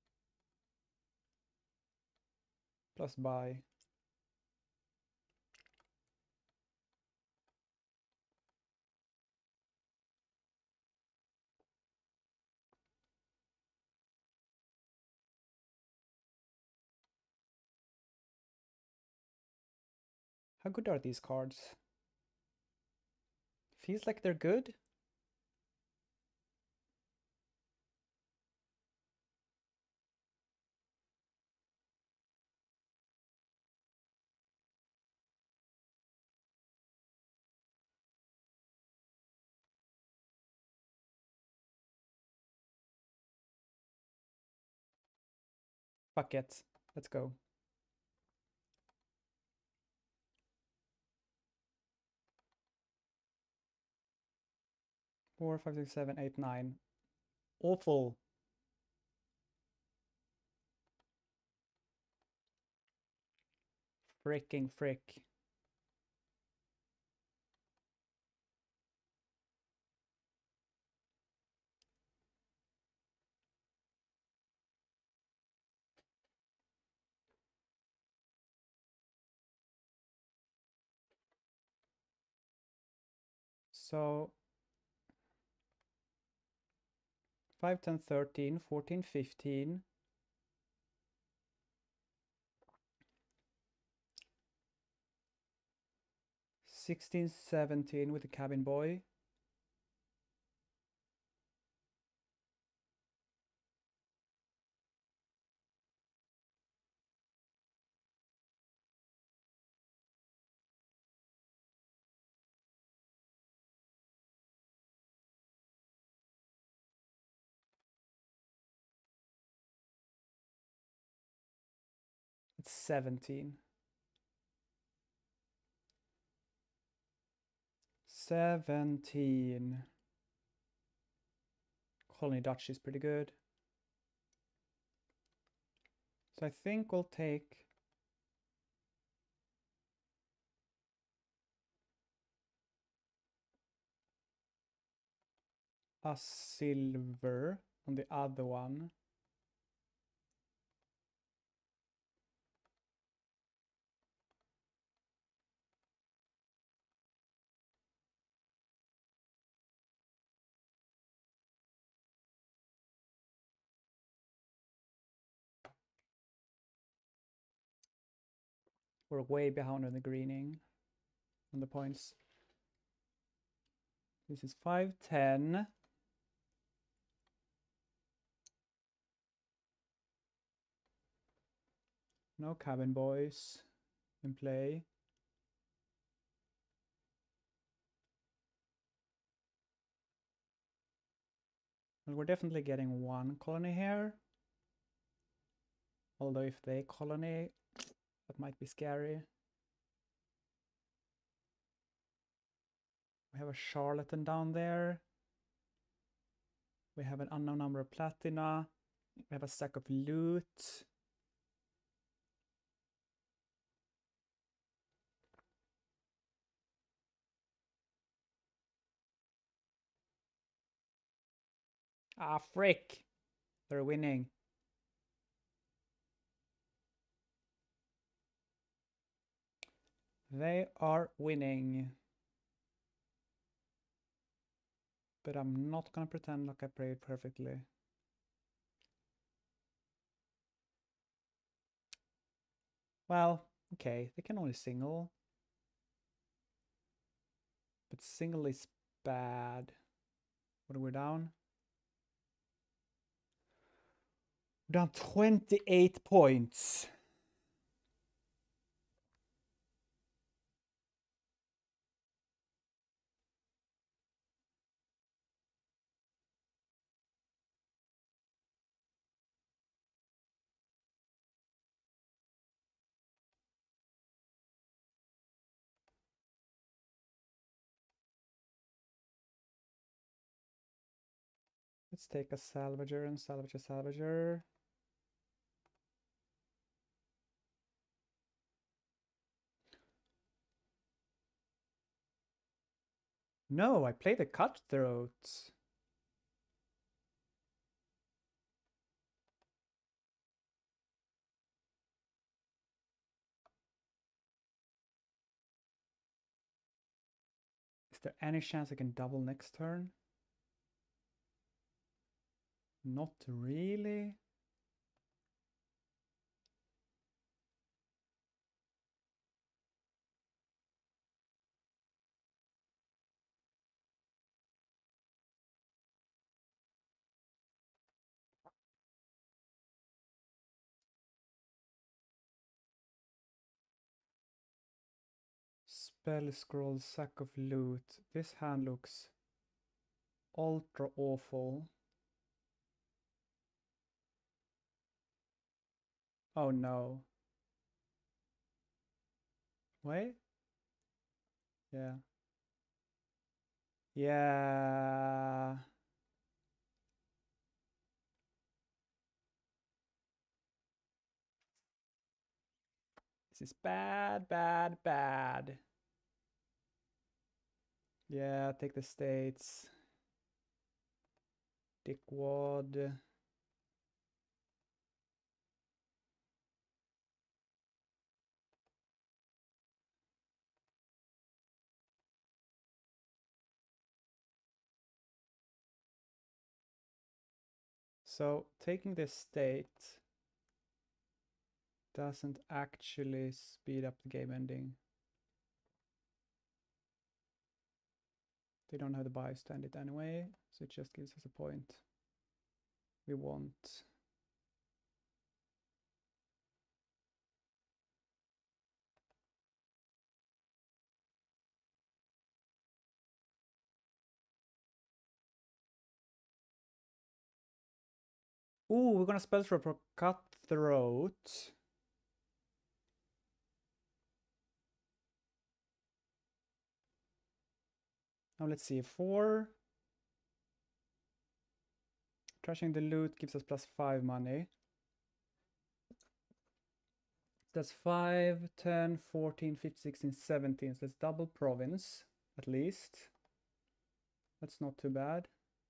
plus buy? How good are these cards? Feels like they're good. Fuck it. Let's go. Four, 5, 6, 7, 8, 9. Awful. Fricking frick. So 5, 10, 13, 14, 15. 16, 17 with the cabin boy. It's 17. 17. Colony Dutch is pretty good. So I think we'll take a silver on the other one. We're way behind on the greening, on the points. This is 5, 10. No cabin boys in play. Well, we're definitely getting 1 colony here. Although if they colony, that might be scary. We have a charlatan down there. We have an unknown number of platina. We have a stack of loot. Ah, frick! They're winning. They are winning. But I'm not gonna pretend like I played perfectly. Well, okay, they can only single. But single is bad. What are we down? We're down 28 points. Let's take a salvager and salvage a salvager. No, I played the cutthroat. Is there any chance I can double next turn? Not really. Spell scroll, sack of loot. This hand looks ultra awful. Oh no. Wait. Yeah. Yeah. This is bad, bad, bad. Yeah, take the states. Dickwad. So taking this state doesn't actually speed up the game ending. They don't have the bias to end it anyway, so it just gives us a point. We want. Ooh, we're gonna spell for cutthroat. Now let's see, 4. Trashing the loot gives us +5 money. That's 5, 10, 14, 15, 16, 17. So let's double province, at least. That's not too bad.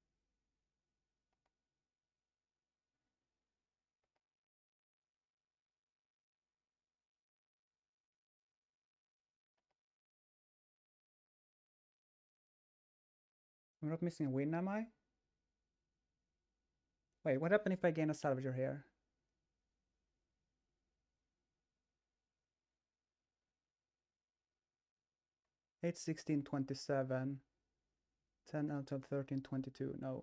I'm not missing a win, am I? Wait, what happened if I gain a salvager here? 8, 16, 27. 10 out of 13, 22. No.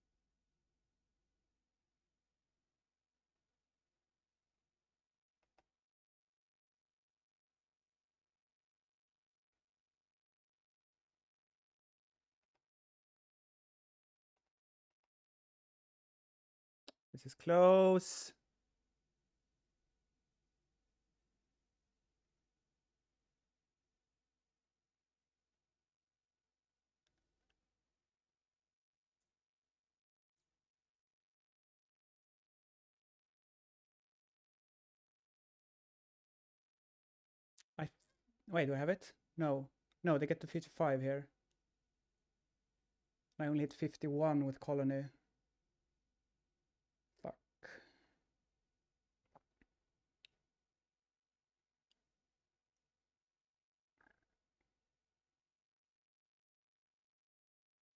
This is close. Wait, do I have it? No. No, they get to 55 here. I only hit 51 with colony. Fuck.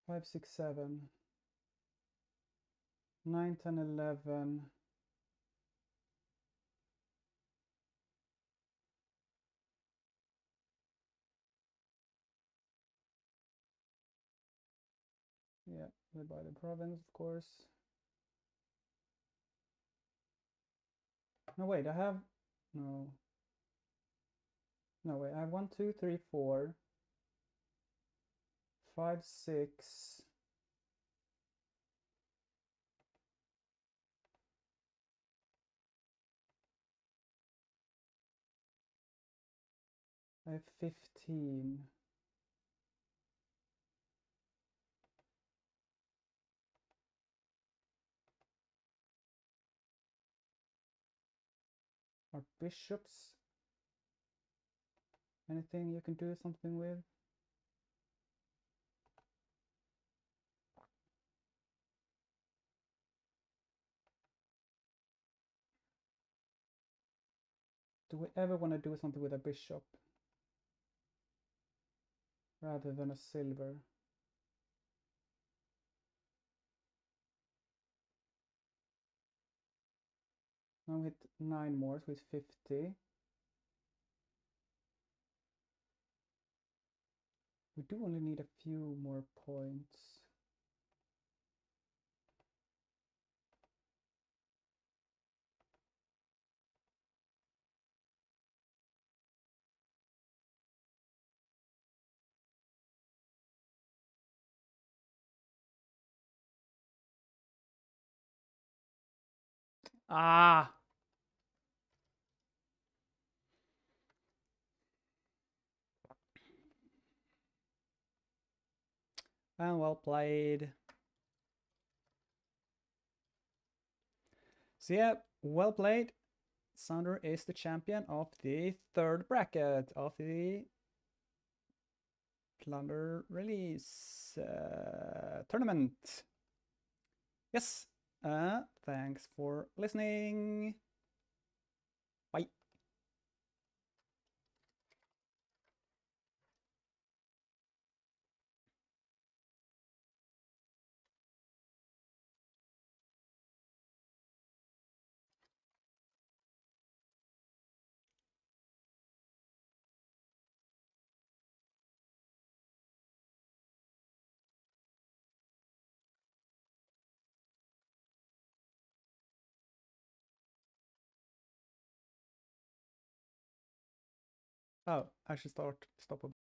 5, 6, 7. 9, 10, 11. Yeah, by the province, of course. No, wait, I have... No. No, wait, I have 1, 2, 3, 4. 5, 6. I have 15. Are bishops anything you can do something with? Do we ever want to do something with a bishop rather than a silver? Now we hit 9 more, so it's 50. We do only need a few more points. Ah! And well played. So yeah, well played. SSounder is the champion of the third bracket of the Plunder release tournament. Yes, thanks for listening. Bye. Oh, I should stop